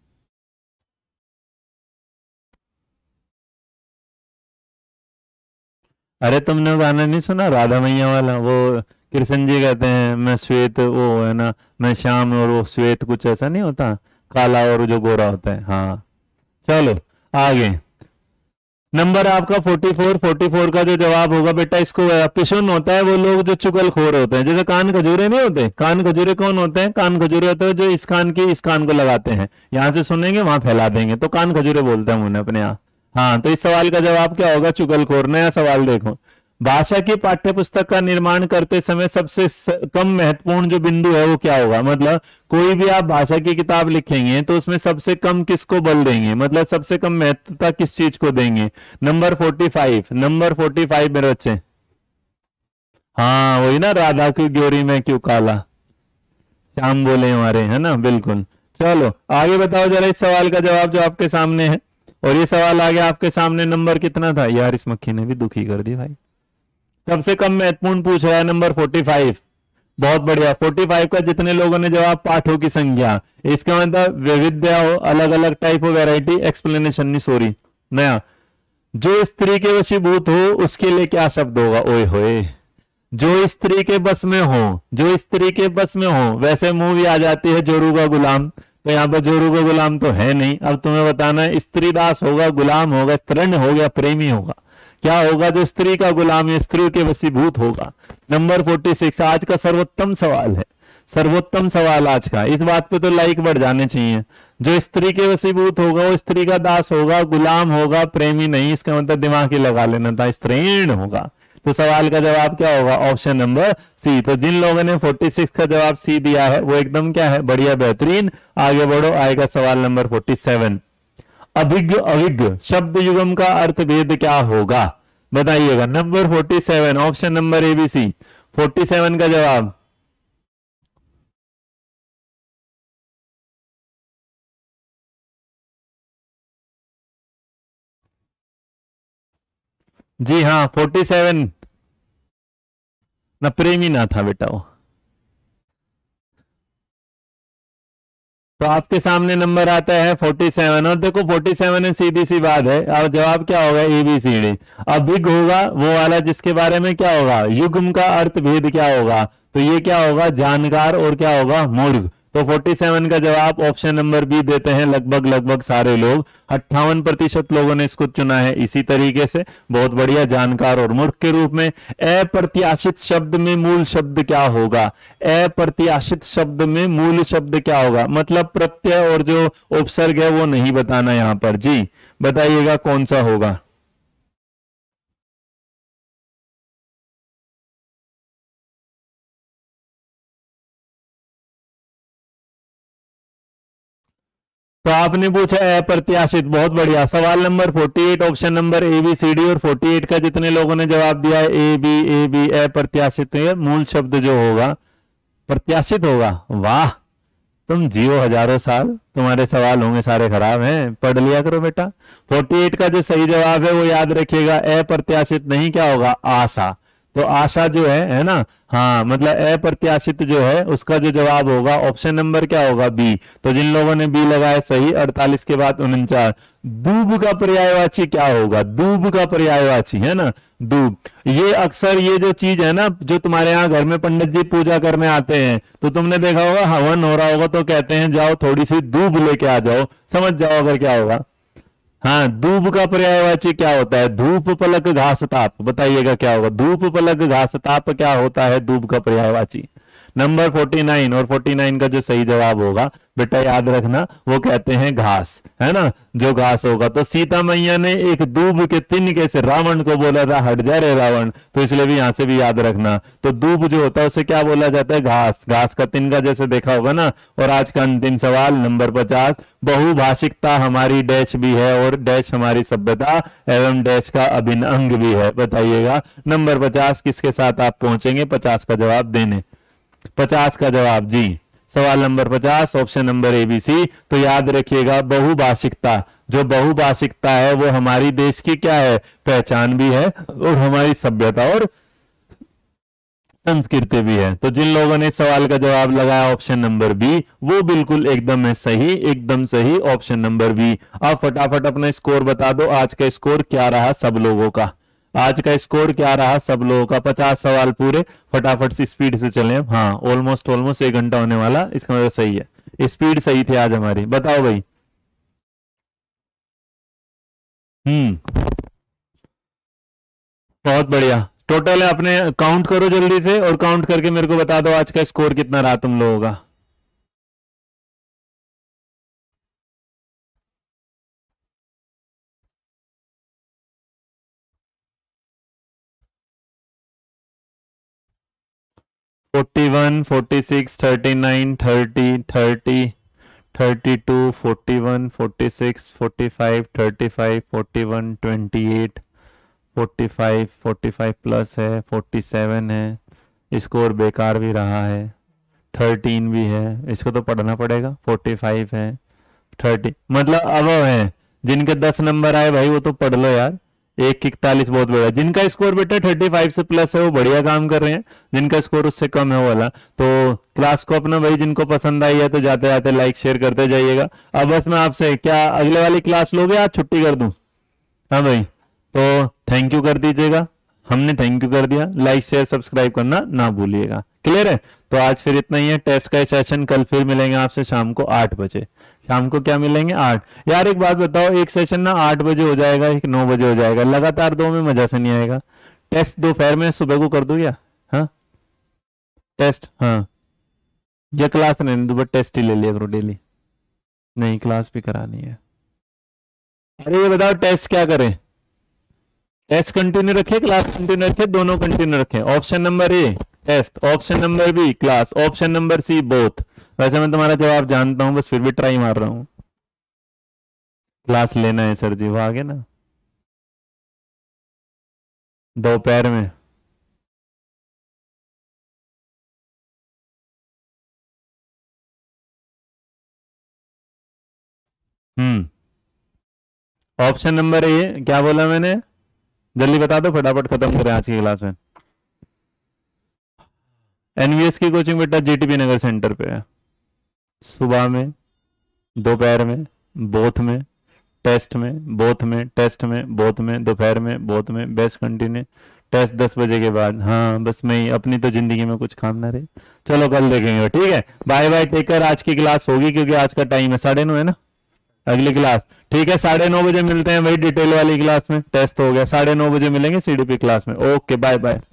अरे तुमने वो गाना नहीं सुना राधा मैया वाला? वो कृष्ण जी कहते हैं मैं श्वेत, वो है ना, मैं श्याम और वो श्वेत, कुछ ऐसा नहीं होता? काला और जो गोरा होता है। हाँ, चलो आगे। नंबर आपका 44। 44 का जो जवाब होगा बेटा, इसको पिशुन होता है वो लोग जो चुगलखोर होते हैं। जैसे कान खजूरे नहीं होते? कान खजूरे कौन होते हैं? कान खजूरे होते हैं जो इस कान की इस कान को लगाते हैं, यहां से सुनेंगे वहां फैला देंगे, तो कान खजूरे बोलते हैं उन्हें अपने यहाँ। हाँ, तो इस सवाल का जवाब क्या होगा? चुगलखोर। नया सवाल देखो, भाषा की पाठ्य पुस्तक का निर्माण करते समय सबसे कम महत्वपूर्ण जो बिंदु है वो क्या होगा? मतलब कोई भी आप भाषा की किताब लिखेंगे तो उसमें सबसे कम किसको बल देंगे? मतलब सबसे कम महत्वता किस चीज को देंगे? नंबर 45। नंबर 45 मेरे बच्चे। हाँ वही ना, राधा की ग्योरी में क्यों काला, श्याम बोले हमारे, है ना, बिल्कुल। चलो आगे बताओ जरा इस सवाल का जवाब जो आपके सामने है। और ये सवाल आ गया आपके सामने, नंबर कितना था यार? इस मक्खी ने भी दुखी कर दी भाई। सबसे कम महत्वपूर्ण पूछ रहा है नंबर 45। बहुत बढ़िया। 45 का जितने लोगों ने जवाब, पाठों की संख्या, इसका मतलब विविधता हो, अलग अलग टाइप ऑफ वैरायटी, एक्सप्लेनेशन नहीं, सॉरी नया। जो स्त्री के वशीभूत हो उसके लिए क्या शब्द होगा? ओए होए, जो स्त्री के बस में हो, जो स्त्री के बस में हो। वैसे मूवी आ जाती है जोरू का गुलाम, तो यहाँ पर जोरू का गुलाम तो है नहीं। अब तुम्हें बताना है, स्त्री दास होगा, गुलाम होगा, स्त्रीण हो गया, प्रेमी होगा? क्या होगा? जो स्त्री का गुलाम या स्त्री के वशीभूत होगा। नंबर 46 आज का सर्वोत्तम सवाल है, सर्वोत्तम सवाल आज का। इस बात पे तो लाइक बढ़ जाने चाहिए। जो स्त्री के वशीभूत होगा वो स्त्री का दास होगा, गुलाम होगा, प्रेमी नहीं। इसका मतलब दिमाग ही लगा लेना था, स्त्रीण होगा। तो सवाल का जवाब क्या होगा? Option number C. तो जिन लोगों ने 46 का जवाब सी दिया है वो एकदम क्या है? बढ़िया, बेहतरीन। आगे बढ़ो, आएगा सवाल नंबर 47। अभिज्ञ अभिज्ञ शब्द युगम का अर्थ भेद क्या होगा? बताइएगा। नंबर 47 ऑप्शन नंबर ABC 47 का जवाब। जी हाँ 47 ना, प्रेमी ना था बेटा वो। तो आपके सामने नंबर आता है 47 और देखो 47 में सीधी सी बात है। अब जवाब क्या होगा? ABCD। अभिज्ञ होगा वो वाला जिसके बारे में क्या होगा? युग्म का अर्थ भेद क्या होगा? तो ये क्या होगा? जानकार और क्या होगा? मूर्ख। तो 47 का जवाब ऑप्शन नंबर बी देते हैं लगभग लगभग सारे लोग। 58% लोगों ने इसको चुना है इसी तरीके से। बहुत बढ़िया, जानकार और मूर्ख के रूप में। अप्रत्याशित शब्द में मूल शब्द क्या होगा? अप्रत्याशित शब्द में मूल शब्द क्या होगा? मतलब प्रत्यय और जो उपसर्ग है वो नहीं बताना यहां पर। जी बताइएगा कौन सा होगा? तो आपने पूछा अप्रत्याशित, बहुत बढ़िया। सवाल नंबर 48 ऑप्शन नंबर ABCD और 48 का जितने लोगों ने जवाब दिया है ए बी अप्रत्याशित मूल शब्द जो होगा प्रत्याशित होगा। वाह, तुम जियो हजारों साल, तुम्हारे सवाल होंगे सारे खराब हैं, पढ़ लिया करो बेटा। 48 का जो सही जवाब है वो याद रखिएगा, अप्रत्याशित नहीं क्या होगा? आशा। तो आशा जो है ना, हाँ मतलब अप्रत्याशित जो है उसका जो जवाब होगा ऑप्शन नंबर क्या होगा? बी। तो जिन लोगों ने बी लगाया सही। 48 के बाद 49। दूब का पर्यायवाची क्या होगा? दूब का पर्यायवाची है ना, दूब। ये अक्सर ये जो चीज है ना, जो तुम्हारे यहाँ घर में पंडित जी पूजा करने आते हैं तो तुमने देखा होगा हवन हो रहा होगा तो कहते हैं जाओ थोड़ी सी दूब लेके आ जाओ। समझ जाओ अगर क्या होगा। हाँ, धूप का पर्यायवाची क्या होता है? धूप पलक घास ताप। बताइएगा क्या होगा? धूप पलक घास ताप क्या होता है धूप का पर्यायवाची? नंबर 49 और 49 का जो सही जवाब होगा बेटा याद रखना, वो कहते हैं घास, है ना, जो घास होगा। तो सीता मैया ने एक दूब के तिनके से रावण को बोला था हट जा रे रावण, तो इसलिए भी यहां से भी याद रखना। तो दूब जो होता है उसे क्या बोला जाता है? घास। घास का तिनका जैसे देखा होगा ना। और आज का अंतिम सवाल नंबर 50। बहुभाषिकता हमारी डैश भी है और डैश हमारी सभ्यता एवं डैश का अभिन्न अंग भी है। बताइएगा नंबर 50 किसके साथ आप पहुंचेंगे 50 का जवाब देने? 50 का जवाब जी, सवाल नंबर 50 ऑप्शन नंबर ABC। तो याद रखिएगा बहुभाषिकता, जो बहुभाषिकता है वो हमारी देश की क्या है? पहचान भी है और हमारी सभ्यता और संस्कृति भी है। तो जिन लोगों ने सवाल का जवाब लगाया ऑप्शन नंबर बी वो बिल्कुल एकदम है सही, एकदम सही ऑप्शन नंबर बी। अब फटाफट अपना स्कोर बता दो, आज का स्कोर क्या रहा सब लोगों का? आज का स्कोर क्या रहा सब लोगों का? 50 सवाल पूरे, फटाफट से स्पीड से चले। हाँ ऑलमोस्ट 1 घंटा होने वाला, इसका मतलब सही है, स्पीड सही थी आज हमारी। बताओ भाई। बहुत बढ़िया। टोटल है अपने काउंट करो जल्दी से और काउंट करके मेरे को बता दो आज का स्कोर कितना रहा तुम लोगों का। फोर्टी वन, 46, 39, 30, 30, 32, 41, 46, 45, 35, 41, 28, 45, 45 प्लस है, 47 है। स्कोर बेकार भी रहा है, 13 भी है, इसको तो पढ़ना पड़ेगा। 45 है, 30 मतलब अब है जिनके 10 नंबर आए भाई वो तो पढ़ लो यार। 141 बहुत बढ़िया। जिनका स्कोर बेटा 35 से प्लस है वो बढ़िया काम कर रहे हैं, जिनका स्कोर उससे कम है वो वाला। तो क्लास को अपना भाई जिनको पसंद आई है तो जाते जाते लाइक शेयर करते जाइएगा। अब बस मैं आपसे क्या अगले वाली क्लास लोगे? आज छुट्टी कर दूं? हाँ भाई, तो थैंक यू कर दीजिएगा। हमने थैंक यू कर दिया, लाइक शेयर सब्सक्राइब करना ना भूलिएगा। क्लियर है? तो आज फिर इतना ही है। टेस्ट का सेशन कल फिर मिलेंगे आपसे शाम को 8 बजे। शाम को क्या मिलेंगे 8। यार एक बात बताओ, एक सेशन ना 8 बजे हो जाएगा, एक 9 बजे हो जाएगा, लगातार दो में मजा से नहीं आएगा। टेस्ट दोपहर में सुबह को कर दो क्या? हाँ टेस्ट, हाँ ये क्लास नहीं तो बस टेस्ट ही ले लिया करो डेली। नहीं क्लास भी करानी है। अरे ये बताओ टेस्ट क्या करें? टेस्ट कंटिन्यू रखे, क्लास कंटिन्यू रखे, दोनों कंटिन्यू रखे। Option number A test, option number B class, option number C both. वैसे मैं तुम्हारा जवाब जानता हूं, बस फिर भी ट्राई मार रहा हूं। क्लास लेना है सर जी, वो आगे ना दोपहर में। ऑप्शन नंबर ए क्या बोला मैंने? जल्दी बता दो, फटाफट खत्म करें आज की क्लास में। एनवीएस की कोचिंग बेटा जीटीपी नगर सेंटर पे है। सुबह में, दोपहर में, बोथ में, टेस्ट में, बोथ में, टेस्ट में, बोथ में, दोपहर में, बोथ में, बेस्ट कंटिन्यू। टेस्ट 10 बजे के बाद। हाँ बस मैं ही, अपनी तो जिंदगी में कुछ काम ना रहे। चलो कल देखेंगे, ठीक है। Bye bye, take care. आज की क्लास होगी क्योंकि आज का टाइम है 9:30 है ना अगली क्लास। ठीक है 9:30 बजे मिलते हैं वही डिटेल वाली क्लास में। टेस्ट हो गया, 9:30 बजे मिलेंगे सीडीपी क्लास में। Okay bye bye.